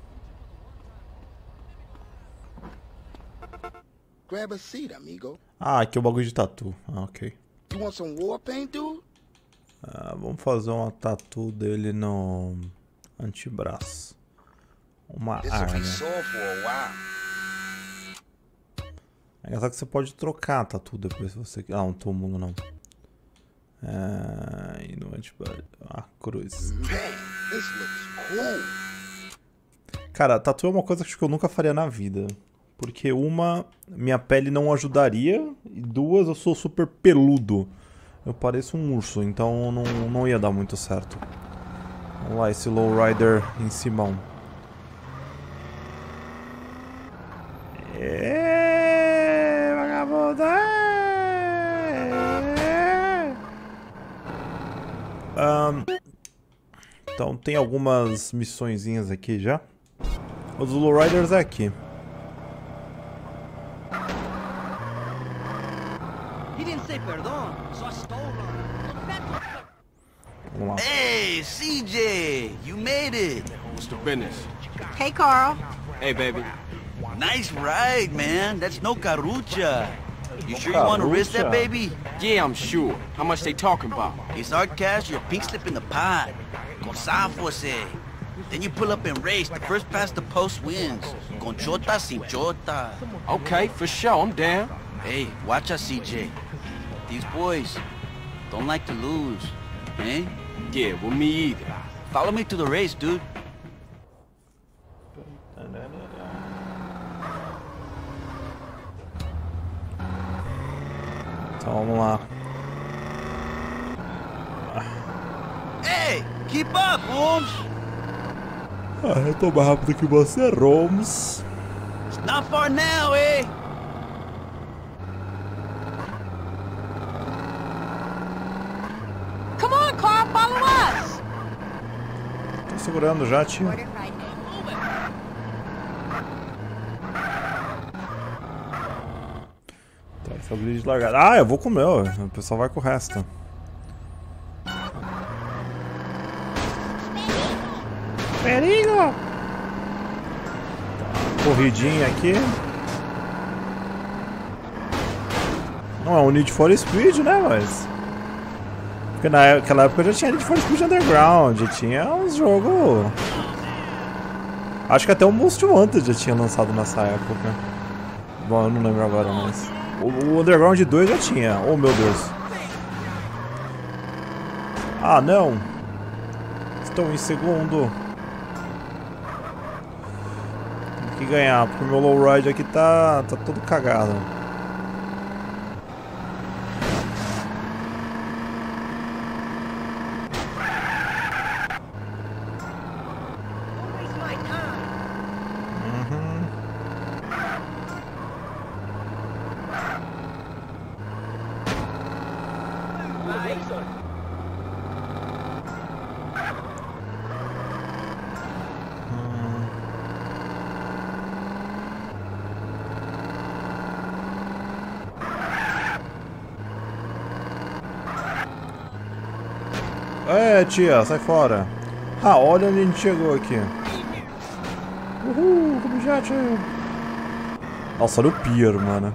Grab a seat, amigo. Ah, aqui é o bagulho de tatu. Ah, ok. You want some war paint, dude? Ah, vamos fazer uma tatu dele no antebraço. Uma arma. É engraçado que você pode trocar a tatu depois se você... Ah, não, túmulo não. É... E no antebraço... Ah, cruz. Cara, tatu é uma coisa que eu nunca faria na vida. Porque uma, minha pele não ajudaria. E duas, eu sou super peludo. eu pareço um urso, então não, não ia dar muito certo. Vamos lá, esse lowrider em Simão. É, vagabundo! É. Um, então tem algumas missõezinhas aqui já. Os lowriders é aqui. Hey, C J, you made it. What's the business? Hey, Carl. Hey, baby. Nice ride, man. That's no carucha. You sure you want to risk that, baby? Yeah, I'm sure. How much they talking about? It's our cash, your pink slip in the pot. Con Sanfose. Then you pull up and race. The first past the post wins. Con chota sin chota. Okay, for sure. I'm down. Hey, watch us, C J. These boys don't like to lose, eh? Yeah, well, me either. Follow me to the race, dude. Então vamos lá. Hey, keep up, Holmes. Ah, eu tô mais rápido que você, Holmes. It's not far now, eh? Come on, Carl, follow us. Tô segurando já, tio. Tá, essa blitz largada. Ah, eu vou com o meu. O pessoal vai com o resto. Perigo! Tá, corridinha aqui. Não é um Need for Speed, né, mas... Porque naquela época já tinha Need for Speed Underground, já tinha uns jogos... Acho que até o Most Wanted já tinha lançado nessa época. Bom, eu não lembro agora, mas... O, o Underground dois já tinha, oh meu Deus. Ah, não! Estou em segundo. Tem que ganhar, porque o meu lowride aqui tá, tá todo cagado. É, tia, sai fora. Ah, olha onde a gente chegou aqui. Uhul, como já, tia. Nossa, olha o pier, mano.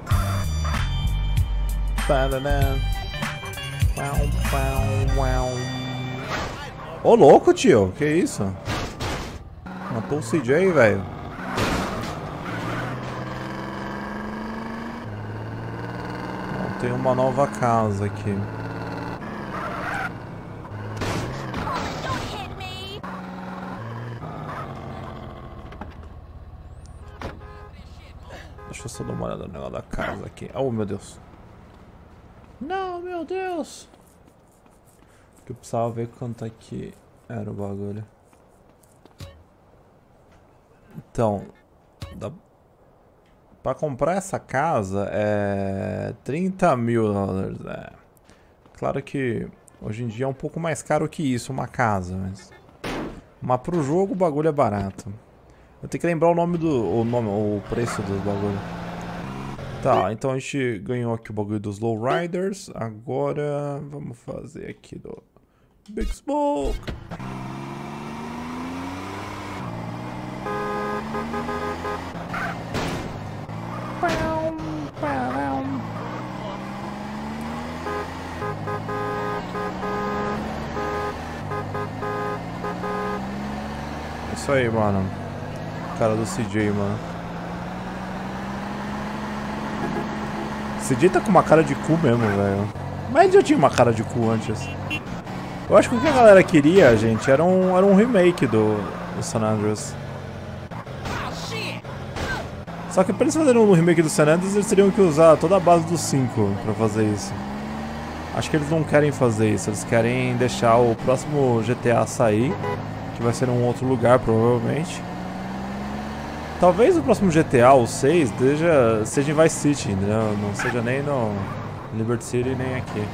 Ô, louco, tio. Que isso? Matou o C J, velho. Tem uma nova casa aqui. Deixa eu só dar uma olhada no negócio da casa aqui. Oh, meu Deus. Não, meu Deus. Que eu precisava ver quanto aqui era o bagulho. Então, dá... pra comprar essa casa é trinta mil dólares. É. Claro que hoje em dia é um pouco mais caro que isso, uma casa. Mas, mas pro jogo o bagulho é barato. Eu tenho que lembrar o nome do. O, nome, o preço do bagulho. Tá, então a gente ganhou aqui o bagulho dos lowriders. Agora vamos fazer aqui do Big Smoke. Isso aí, mano. Cara do C J, mano. C J tá com uma cara de cu mesmo, velho. Mas ele já tinha uma cara de cu antes. Eu acho que o que a galera queria, gente, era um, era um remake do, do San Andreas. Só que pra eles fazerem um remake do San Andreas, eles teriam que usar toda a base do cinco pra fazer isso. Acho que eles não querem fazer isso, eles querem deixar o próximo G T A sair, que vai ser em um outro lugar, provavelmente. Talvez o próximo G T A, o seis, seja, seja em Vice City, entendeu? Não seja nem no Liberty City, nem aqui.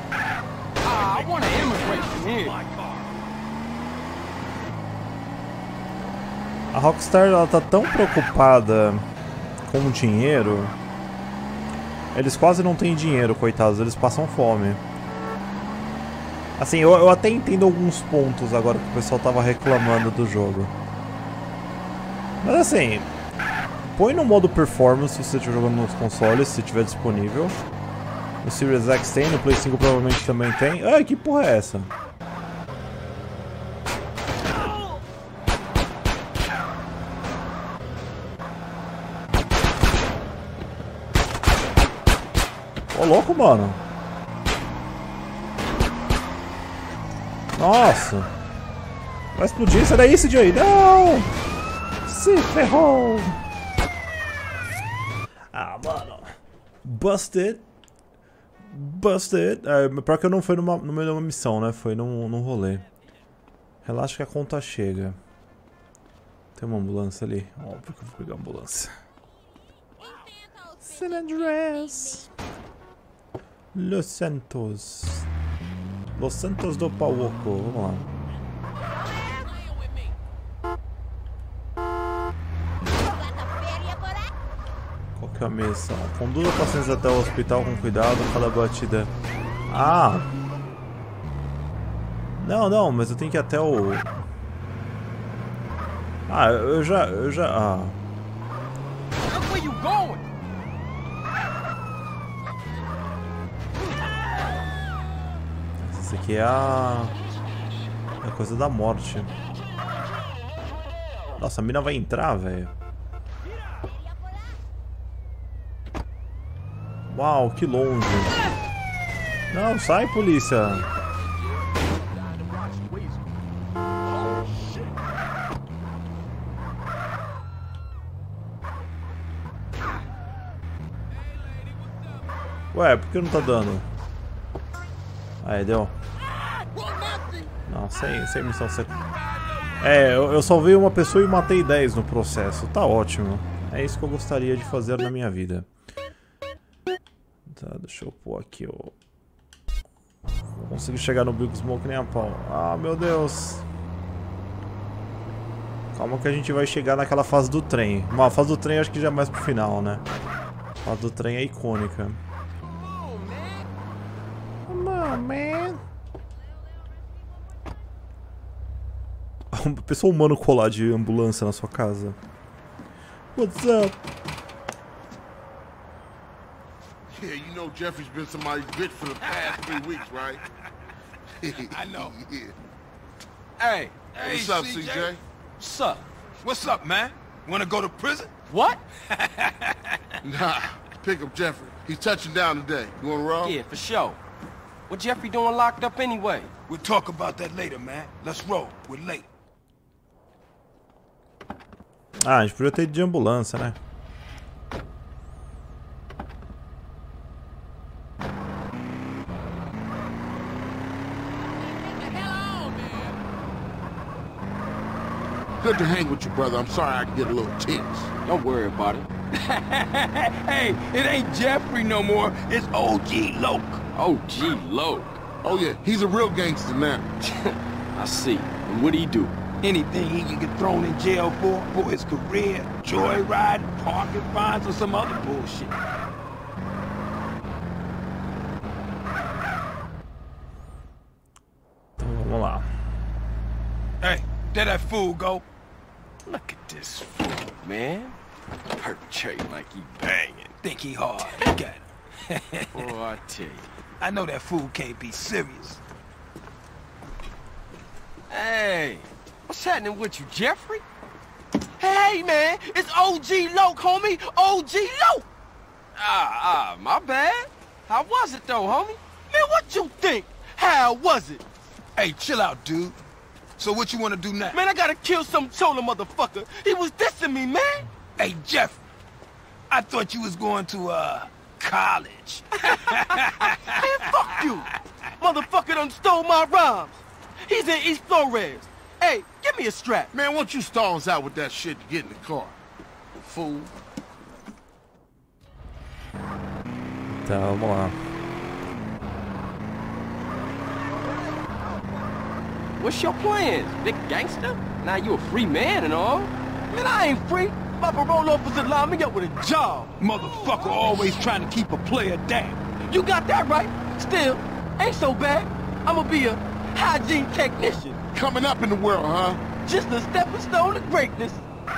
A Rockstar, ela tá tão preocupada com o dinheiro. Eles quase não têm dinheiro, coitados, eles passam fome. Assim, eu, eu até entendo alguns pontos agora que o pessoal tava reclamando do jogo. Mas assim, põe no modo performance se você estiver jogando nos consoles, se tiver disponível. No Series X tem, no Play cinco provavelmente também tem. Ai, que porra é essa? Ô, louco, mano. Nossa. Vai explodir, sai daí, C J. Não! Se ferrou. Ah, mano. Busted. Busted. É, pior que eu não fui numa, no meio de uma missão, né? Foi num, num rolê. Relaxa que a conta chega. Tem uma ambulância ali. Óbvio que eu vou pegar a ambulância. San Andreas. Los Santos. Los Santos do Pauoco. Vamos lá. Qual que é a missão? Conduza pacientes até o hospital com cuidado, cada batida. Ah! Não, não, mas eu tenho que ir até o... Ah, eu já... Eu já... Ah... Essa aqui é a... É a coisa da morte. Nossa, a mina vai entrar, velho. Uau, que longe. Não, sai, polícia. Ué, por que não tá dando? Aí, deu. Não, sem, sem missão secundária. É, eu, eu salvei uma pessoa e matei dez no processo. Tá ótimo. É isso que eu gostaria de fazer na minha vida. Tá, deixa eu pôr aqui, ó. Não consigo chegar no Big Smoke nem a pau. Ah, meu Deus. Calma que a gente vai chegar naquela fase do trem. Uma a fase do trem acho que já é mais pro final, né? A fase do trem é icônica. Come on, man. Uma pessoa humana colar de ambulância na sua casa. What's up? Yeah, you know Jeffrey's been somebody's bitch for the past three weeks, right? I know. Yeah. Hey, Hey, what's C J? up, C J? What's up? What's up, man? Wanna go to prison? What? Nah, pick up Jeffrey. He's touching down today. You wanna roll? Yeah, for sure. What Jeffrey doing locked up anyway? We'll talk about that later, man. Let's roll. We're late. Ah, a gente podia ter ido de ambulância, né? Good to hang with you, brother. I'm sorry I can get a little tense. Don't worry about it. Hey, it ain't Jeffrey no more. It's O G Loke. O G Loke? Oh, yeah. He's a real gangster now. I see. And what do he do? Anything he can get thrown in jail for, for his career, joyride, parking fines, or some other bullshit. Então vamos lá. Hey, there that fool go. Look at this fool, man. Perpetrating like he banging. Think he hard. Look at him. Boy, I tell you. I know that fool can't be serious. Hey, what's happening with you, Jeffrey? Hey, man, it's O G Loke, homie. O G Loke. Ah, ah, my bad. How was it, though, homie? Man, what you think? How was it? Hey, chill out, dude. So what you want to do now? Man, I gotta kill some chola motherfucker. He was dissing me, man. Hey, Jeff, I thought you was going to, uh, college. Man, fuck you. Motherfucker done stole my rhymes. He's in East Flores. Hey, give me a strap. Man, why don't you stall us out with that shit to get in the car? Fool. Tá, vamos lá. What's your plans, big gangster? Now you a free man and all. Man, I ain't free. My parole officer lined me up with a job. Motherfucker always trying to keep a player down. You got that right. Still, ain't so bad. I'ma be a hygiene technician. Coming up in the world, huh? Just a stepping stone to greatness.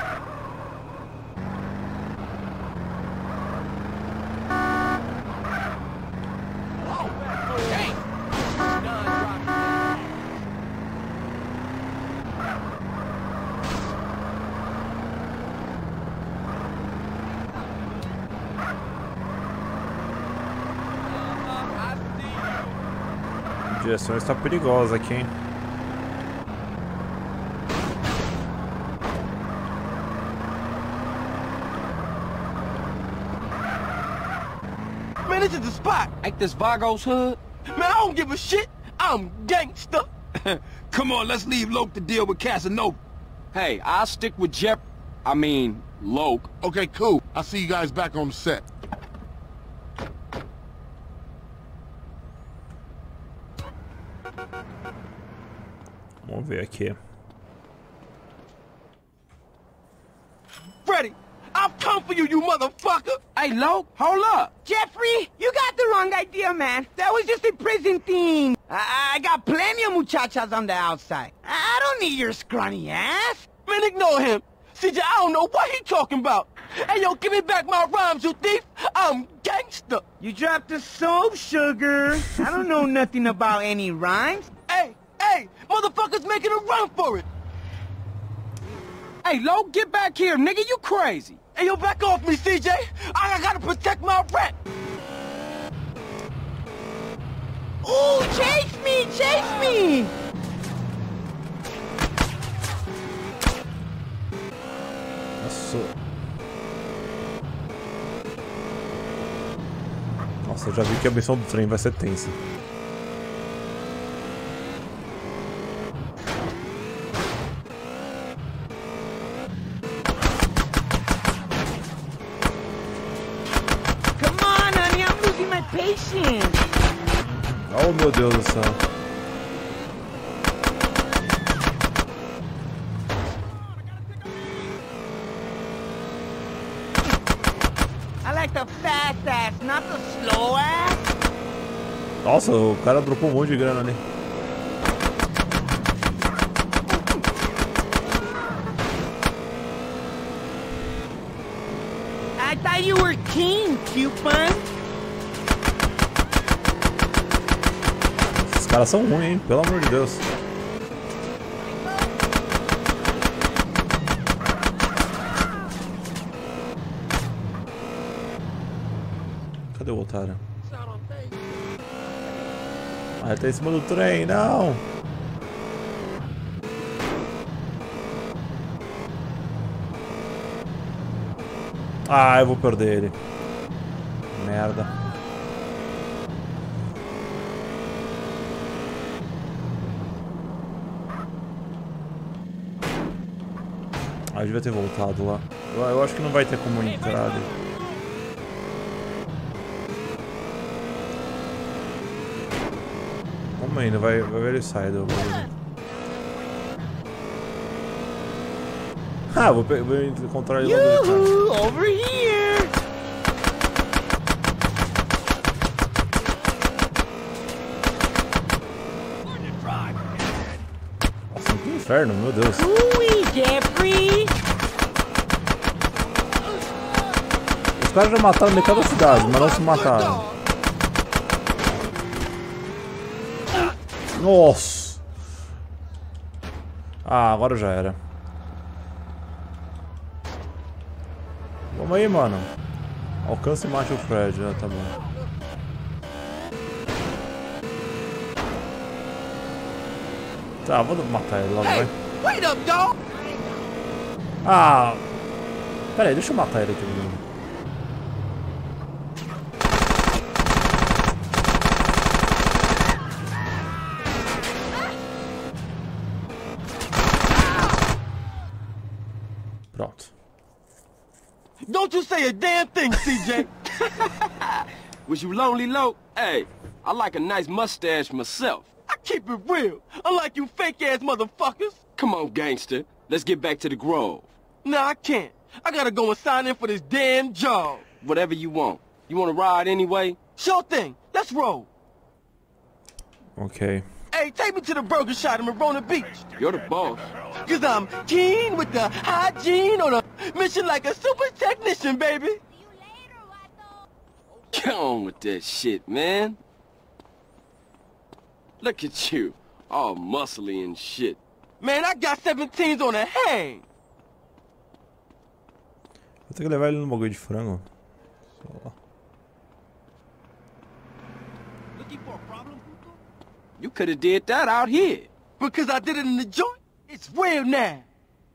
A direção está perigosa aqui, hein? Man, this is the spot. Ain't this Vago's hood? Man, I don't give a shit. I'm gangsta. Come on, let's leave Loke to deal with Casanova. Hey, I'll stick with Jeff. I mean, Loke. Okay, cool. I'll see you guys back on the set. Vamos ver aqui. Freddy, I've come for you, you motherfucker! Hey, Loke, hold up! Jeffrey, you got the wrong idea, man. That was just a prison thing. I, I got plenty of muchachas on the outside. I don't need your scrawny ass. Man, ignore him. C J, I don't know what he talking about. Hey, yo, give me back my rhymes, you thief. I'm gangster. You dropped the soap, sugar. I don't know nothing about any rhymes. Hey, hey, motherfuckers making a run for it. Hey, Lo, get back here, nigga, you crazy. Hey, yo, back off me, C J. I, I gotta protect my rep. Ooh, chase me, chase me. Nossa. Nossa, eu já vi que a missão do trem vai ser tensa. Come on, honey, I'm losing my patience. Oh, meu Deus do céu. I like the fast ass, not the slow ass. Nossa, o cara dropou um monte de grana ali. I thought you were king, Cupid. Esses caras são ruins, hein? Pelo amor de Deus. Cadê o otário? Ah, ele tá em cima do trem, não! Ah, eu vou perder ele. Merda. Ah, eu devia ter voltado lá. Eu, eu acho que não vai ter como entrar ali. Vamos ainda, vai, vai ver ele sai do bagulho. Ah, vou, vou encontrar ele lá dentro. Over here. Nossa, que inferno, meu Deus. Ui, Jeffrey. Os caras já mataram metade da cidade, mas não se mataram. Nossa! Ah, agora já era. Vamos aí, mano. Alcance e mate o Fred, já tá bom. Tá, vou matar ele logo, vai. Wait up, dog! Ah! Pera aí, deixa eu matar ele aqui primeiro. Don't you say a damn thing, C J. Was you lonely, Lo? Hey, I like a nice mustache myself. I keep it real, unlike you fake-ass motherfuckers. Come on, gangster. Let's get back to the Grove. Nah, I can't. I gotta go and sign in for this damn job. Whatever you want. You want to ride anyway? Sure thing. Let's roll. Ok. Hey, take me to the burger shop in Marona Beach. You're the boss. Cause I'm keen with the hygiene on a mission like a super technician, baby. Get on with that shit, man. Look at you, all muscly and shit. Man, I got seventeens on the hang. Vou ter que levar ele no bagulho de frango. Só. You could have did that out here. Because I did it in the joint, it's real now.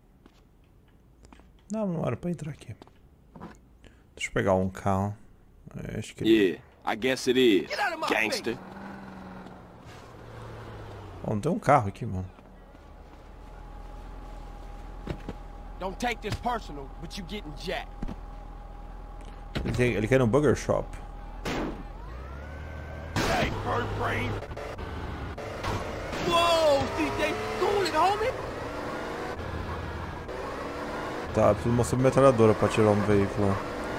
Não, não era pra entrar aqui. Deixa eu pegar um carro. É, acho que... Yeah, I guess it is, gangster. Oh, não tem um carro aqui, mano. Don't take this personal, but you getting jacked. Ele, tem, ele quer ir no Burger Shop. Hey, bird brain. Whoa, C J, cool it, homie. Tá, preciso de uma submetralhadora pra tirar um veículo.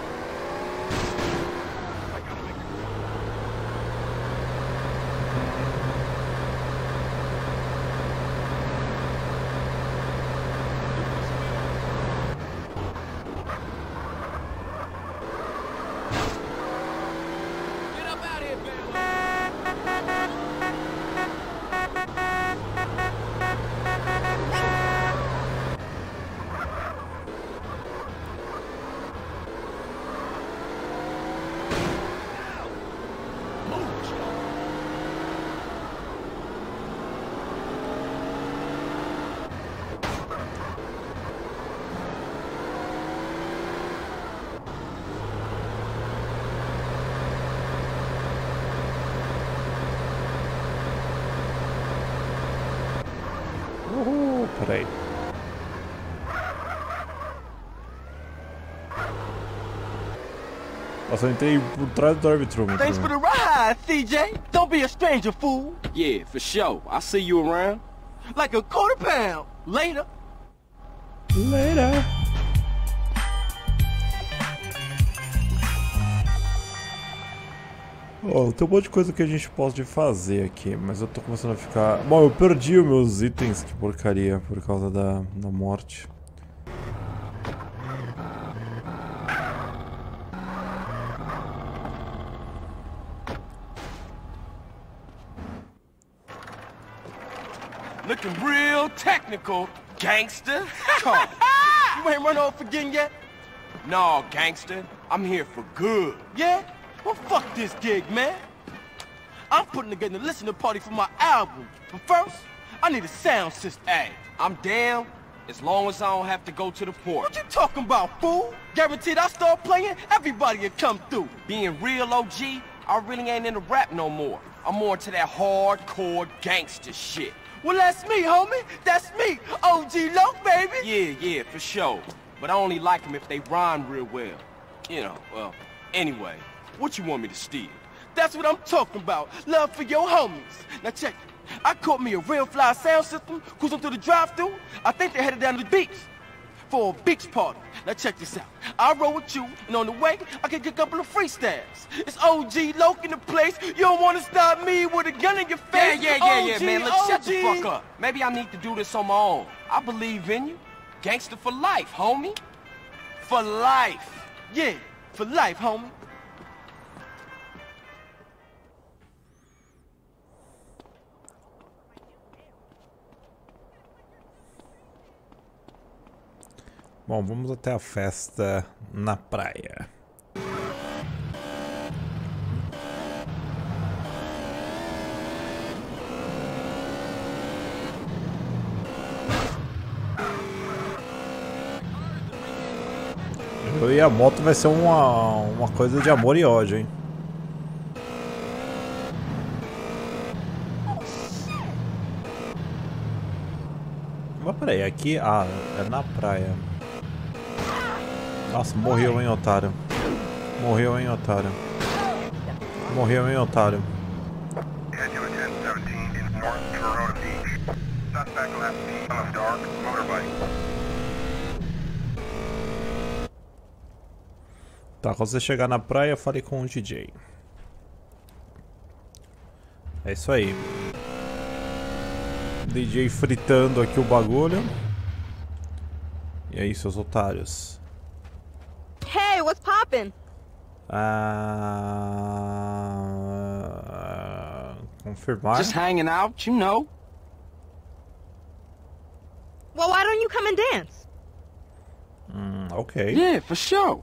Uhul, peraí. Nossa, eu entrei por trás do drive-thru. Thanks for the ride, C J. Don't be a stranger, fool. Yeah, for sure. I'll see you around. Like a quarter pound. Later. Later. Oh, tem um monte de coisa que a gente pode fazer aqui, mas eu tô começando a ficar... Bom, eu perdi os meus itens, que porcaria, por causa da, da morte. Looking real technical, gangster. Come. You ain't run off again yet? No, gangster. I'm here for good. Yeah? Well, fuck this gig, man. I'm putting together a listening party for my album. But first, I need a sound system. Hey, I'm down as long as I don't have to go to the port. What you talking about, fool? Guaranteed I start playing, everybody will come through. Being real O G, I really ain't into rap no more. I'm more into that hardcore gangster shit. Well, that's me, homie. That's me, O G Lo, baby. Yeah, yeah, for sure. But I only like them if they rhyme real well. You know, well, anyway. What you want me to steal? That's what I'm talking about. Love for your homies. Now check it. I caught me a real fly sound system, cruising through the drive-thru. I think they headed down to the beach for a beach party. Now check this out. I roll with you, and on the way, I can get a couple of freestyles. It's O G Loke in the place. You don't want to stop me with a gun in your face. Yeah, yeah, yeah, yeah, man. Let's shut the fuck up. Maybe I need to do this on my own. I believe in you. Gangster for life, homie. For life. Yeah, for life, homie. Bom, vamos até a festa na praia. Eu e a moto vai ser uma, uma coisa de amor e ódio, hein? Mas peraí, aqui... Ah, é na praia. Nossa, morreu, hein, otário. Morreu, hein, otário. Morreu, hein, otário. Tá, quando você chegar na praia, fale com o D J. É isso aí. D J fritando aqui o bagulho. E aí, seus otários. Hey, what's poppin'? Ah, confirmar. Just hanging out, you know. Well, why don't you come and dance? Mm, okay. Yeah, for sure.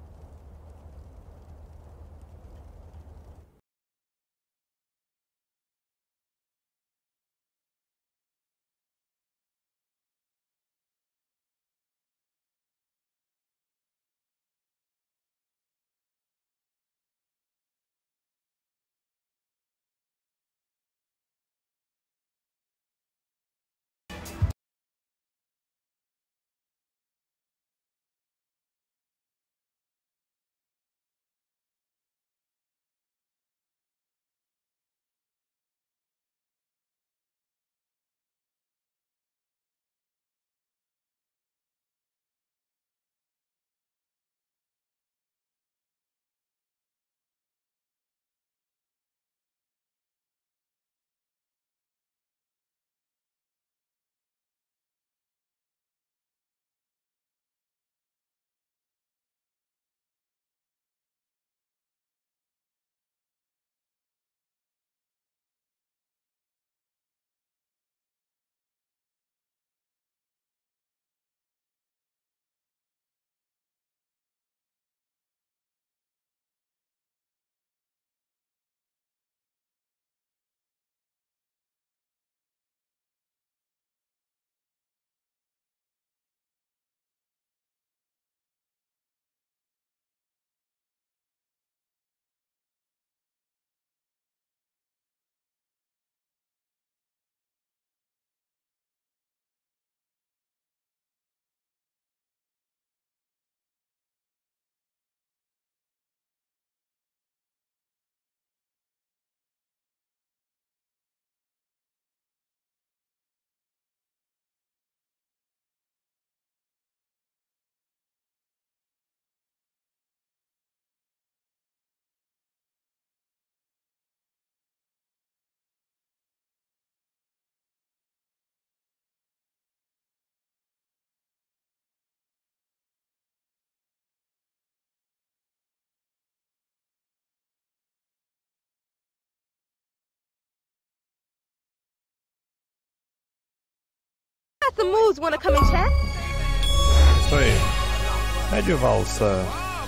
Some moves, wanna come and chat? Isso aí. É de valsa.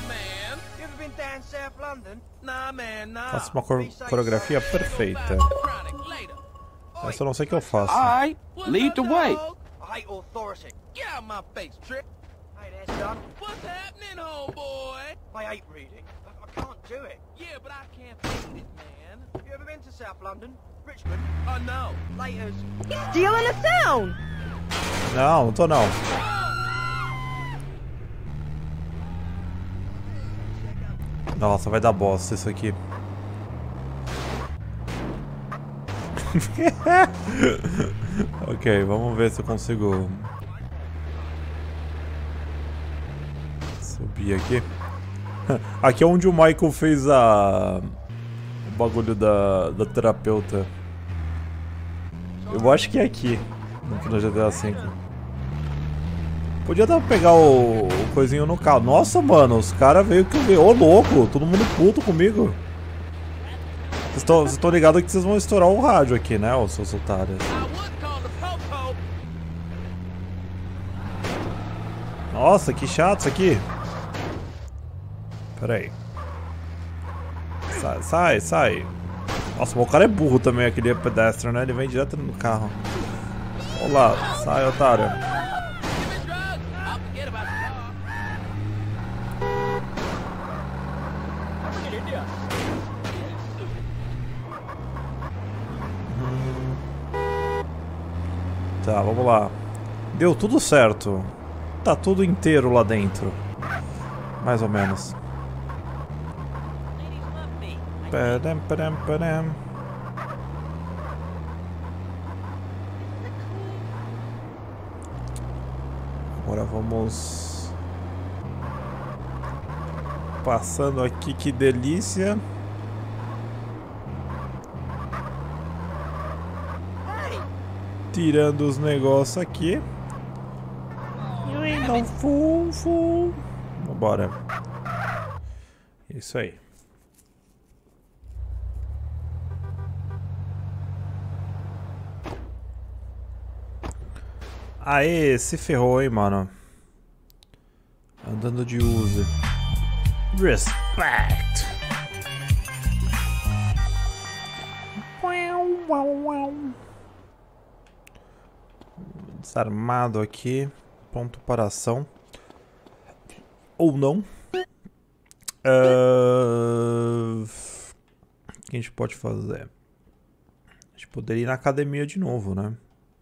Faço uma cor coreografia perfeita. Essa eu não sei o que eu faço. Alright, lead the way. I hate authority. Get out of my face, trick. Hey there, son. What's happening, homeboy? I hate reading. I, I can't do it. Yeah, but I can't read it, man. Have you ever been to South London? Richmond? Oh, no. Laters. He's stealing the sound! Não, não tô não. Nossa, vai dar bosta isso aqui. Ok, vamos ver se eu consigo subir aqui. Aqui é onde o Michael fez a o bagulho da, da terapeuta. Eu acho que é aqui no G T A cinco. Podia dar pra pegar o, o coisinho no carro. Nossa, mano, os caras veio que eu vi. Ô, louco, todo mundo puto comigo. Vocês estão ligados que vocês vão estourar o rádio aqui, né, os seus otários. Nossa, que chato isso aqui. Pera aí. Sai, sai, sai. Nossa, mas o cara é burro também, aquele pedestre, né? Ele vem direto no carro. Olá, sai, otário. Hum. Tá, vamos lá. Deu tudo certo. Tá tudo inteiro lá dentro. Mais ou menos. Padam, padam, padam. Agora vamos passando aqui, que delícia. Tirando os negócios aqui. Não, full, full. Vambora. Isso aí. Aê, se ferrou, hein, mano. Andando de uso. Respect. Desarmado aqui. Pronto para ação. Ou não. Uh... O que a gente pode fazer? A gente poderia ir na academia de novo, né?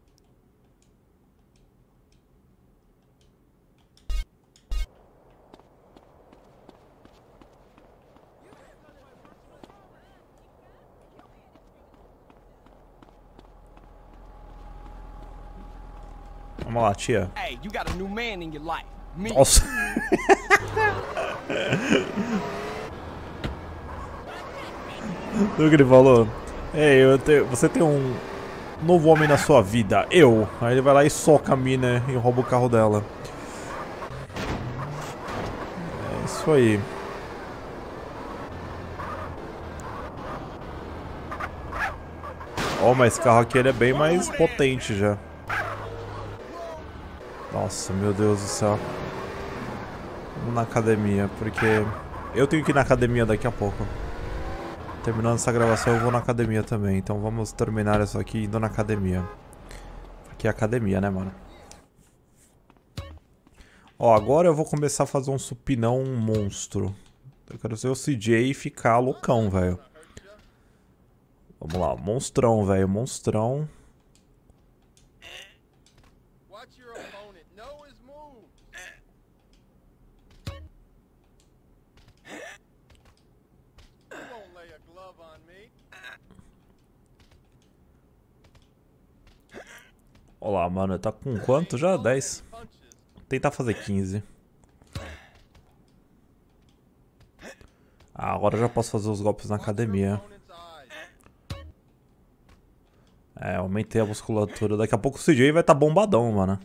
Vamos lá, tia. Nossa. Viu o que ele falou? Ei, eu te... você tem um novo homem na sua vida, eu. Aí ele vai lá e soca a mina e rouba o carro dela. É isso aí. Ó, oh, mas esse carro aqui ele é bem mais potente já. Nossa, meu Deus do céu. Vamos na academia, porque eu tenho que ir na academia daqui a pouco. Terminando essa gravação eu vou na academia também. Então vamos terminar isso aqui indo na academia. Aqui é a academia, né, mano? Ó, agora eu vou começar a fazer um supinão monstro. Eu quero ser o C J e ficar loucão, velho. Vamos lá, monstrão, velho, monstrão. Olá, mano, tá com quanto já? dez? Vou tentar fazer quinze. Ah, agora eu já posso fazer os golpes na academia. É, aumentei a musculatura. Daqui a pouco o C J vai estar tá bombadão, mano.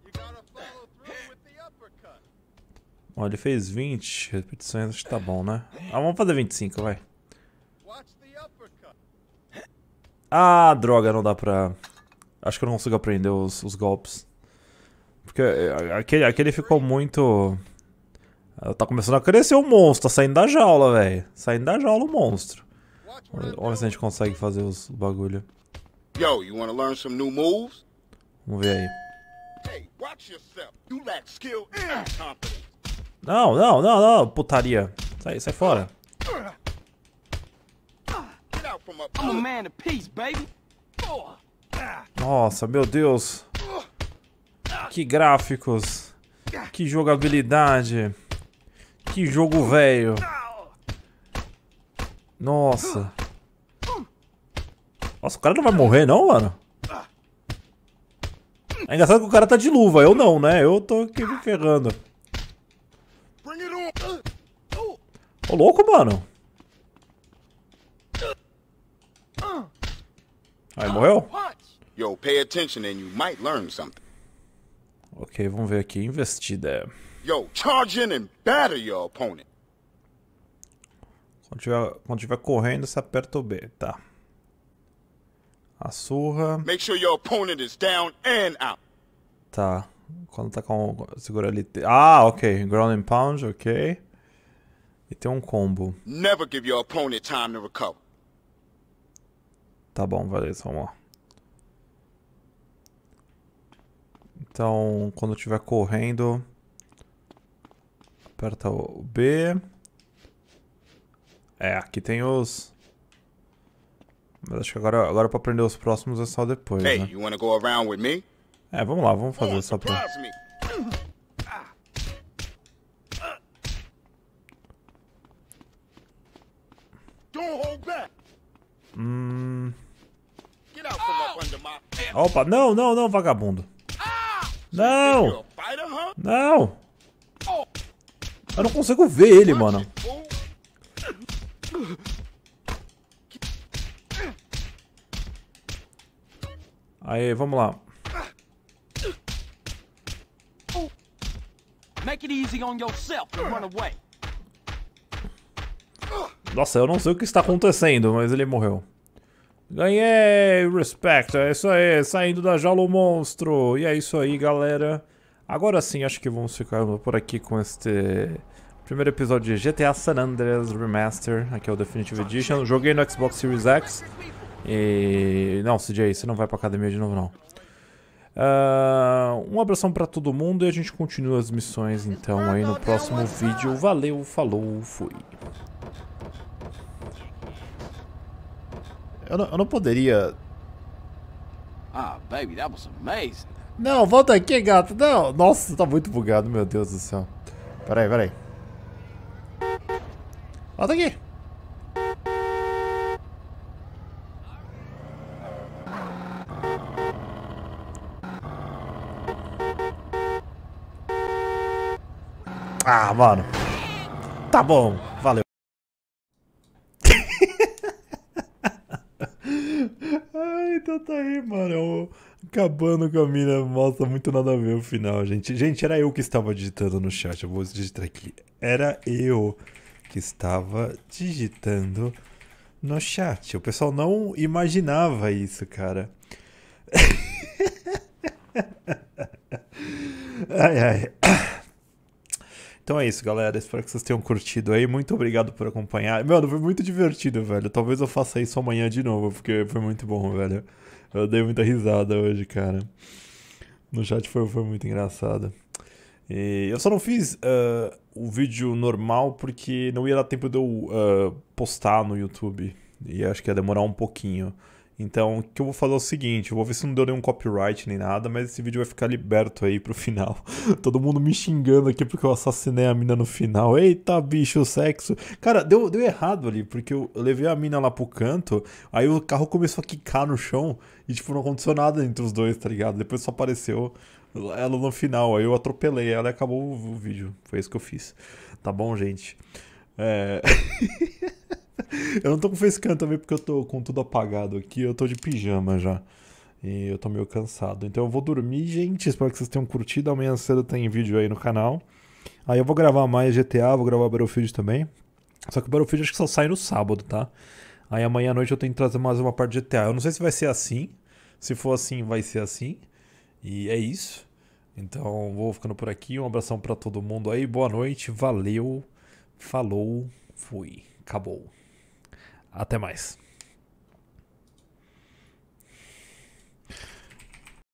Ó, ele fez vinte repetições, acho que tá bom, né? Ah, vamos fazer vinte e cinco, vai. Ah, droga, não dá pra... Acho que eu não consigo aprender os, os golpes. Porque aquele, aquele ficou muito... Tá começando a crescer o monstro, tá saindo da jaula, velho. Saindo da jaula o monstro. Vamos ver se a gente consegue fazer os bagulho. Yo, you wanna learn some new moves? Vamos ver aí. Hey, watch yourself. You lack skill and confidence. Não, não, não, não, putaria. Sai, sai fora. I'm a man of peace, baby. Nossa, meu Deus. Que gráficos. Que jogabilidade. Que jogo velho. Nossa. Nossa, o cara não vai morrer não, mano? É engraçado que o cara tá de luva, eu não, né? Eu tô aqui me ferrando. Ô, louco, mano. Aí, morreu? Yo, pay attention and you might learn something. Ok, vamos ver aqui. Investida. Yo, charge in and batter your opponent. Quando tiver, quando tiver correndo, você aperta o B, tá. A surra. Make sure your opponent is down and out. Tá. Quando tá com... Segura ali. Ah, ok. Ground and pound, ok. E tem um combo. Never give your opponent time to recover. Tá bom, beleza, vamos lá. Então, quando estiver correndo, aperta o B. É, aqui tem os... Mas acho que agora, agora pra aprender os próximos é só depois, hey, né? You wanna go around with me? É, vamos lá, vamos fazer só pra... Hum... Opa, não, não, não, vagabundo. Não! Não! Eu não consigo ver ele, mano. Aí, vamos lá. Nossa, eu não sei o que está acontecendo, mas ele morreu. Ganhei, respect, é isso aí, saindo da jaula o monstro. E é isso aí, galera. Agora sim, acho que vamos ficar por aqui com este primeiro episódio de G T A San Andreas Remaster. Aqui é o Definitive Edition. Joguei no Xbox Series X. E... não, C J, você não vai pra academia de novo, não. Uh, um abração pra todo mundo e a gente continua as missões, então, aí no próximo vídeo. Valeu, falou, fui. Eu não, eu não poderia... Ah, baby, that was amazing. Não, volta aqui, gato. Não, nossa, tá muito bugado, meu Deus do céu. Peraí, peraí. Volta aqui. Ah, mano. Tá bom, valeu. Ai, então tá aí, mano. Eu, acabando com a mina, mostra muito nada a ver o final, gente. Gente, era eu que estava digitando no chat. Eu vou digitar aqui. Era eu que estava digitando no chat. O pessoal não imaginava isso, cara. Ai, ai. Então é isso, galera. Espero que vocês tenham curtido aí. Muito obrigado por acompanhar. Mano, foi muito divertido, velho. Talvez eu faça isso amanhã de novo, porque foi muito bom, velho. Eu dei muita risada hoje, cara. No chat foi, foi muito engraçado. E eu só não fiz uh, o vídeo normal porque não ia dar tempo de eu uh, postar no YouTube. E acho que ia demorar um pouquinho. Então, o que eu vou fazer é o seguinte, eu vou ver se não deu nenhum copyright nem nada, mas esse vídeo vai ficar liberto aí pro final. Todo mundo me xingando aqui porque eu assassinei a mina no final. Eita, bicho, sexo. Cara, deu, deu errado ali, porque eu levei a mina lá pro canto, aí o carro começou a quicar no chão e, tipo, não aconteceu nada entre os dois, tá ligado? Depois só apareceu ela no final, aí eu atropelei ela e acabou o vídeo. Foi isso que eu fiz. Tá bom, gente? É... Eu não tô com facecam também porque eu tô com tudo apagado aqui, eu tô de pijama já. E eu tô meio cansado. Então eu vou dormir, gente. Espero que vocês tenham curtido. Amanhã cedo tem vídeo aí no canal. Aí eu vou gravar mais G T A, vou gravar Battlefield também. Só que o Battlefield acho que só sai no sábado, tá? Aí amanhã à noite eu tenho que trazer mais uma parte de G T A. Eu não sei se vai ser assim. Se for assim, vai ser assim. E é isso. Então vou ficando por aqui. Um abração pra todo mundo aí. Boa noite. Valeu. Falou. Fui. Acabou. Até mais.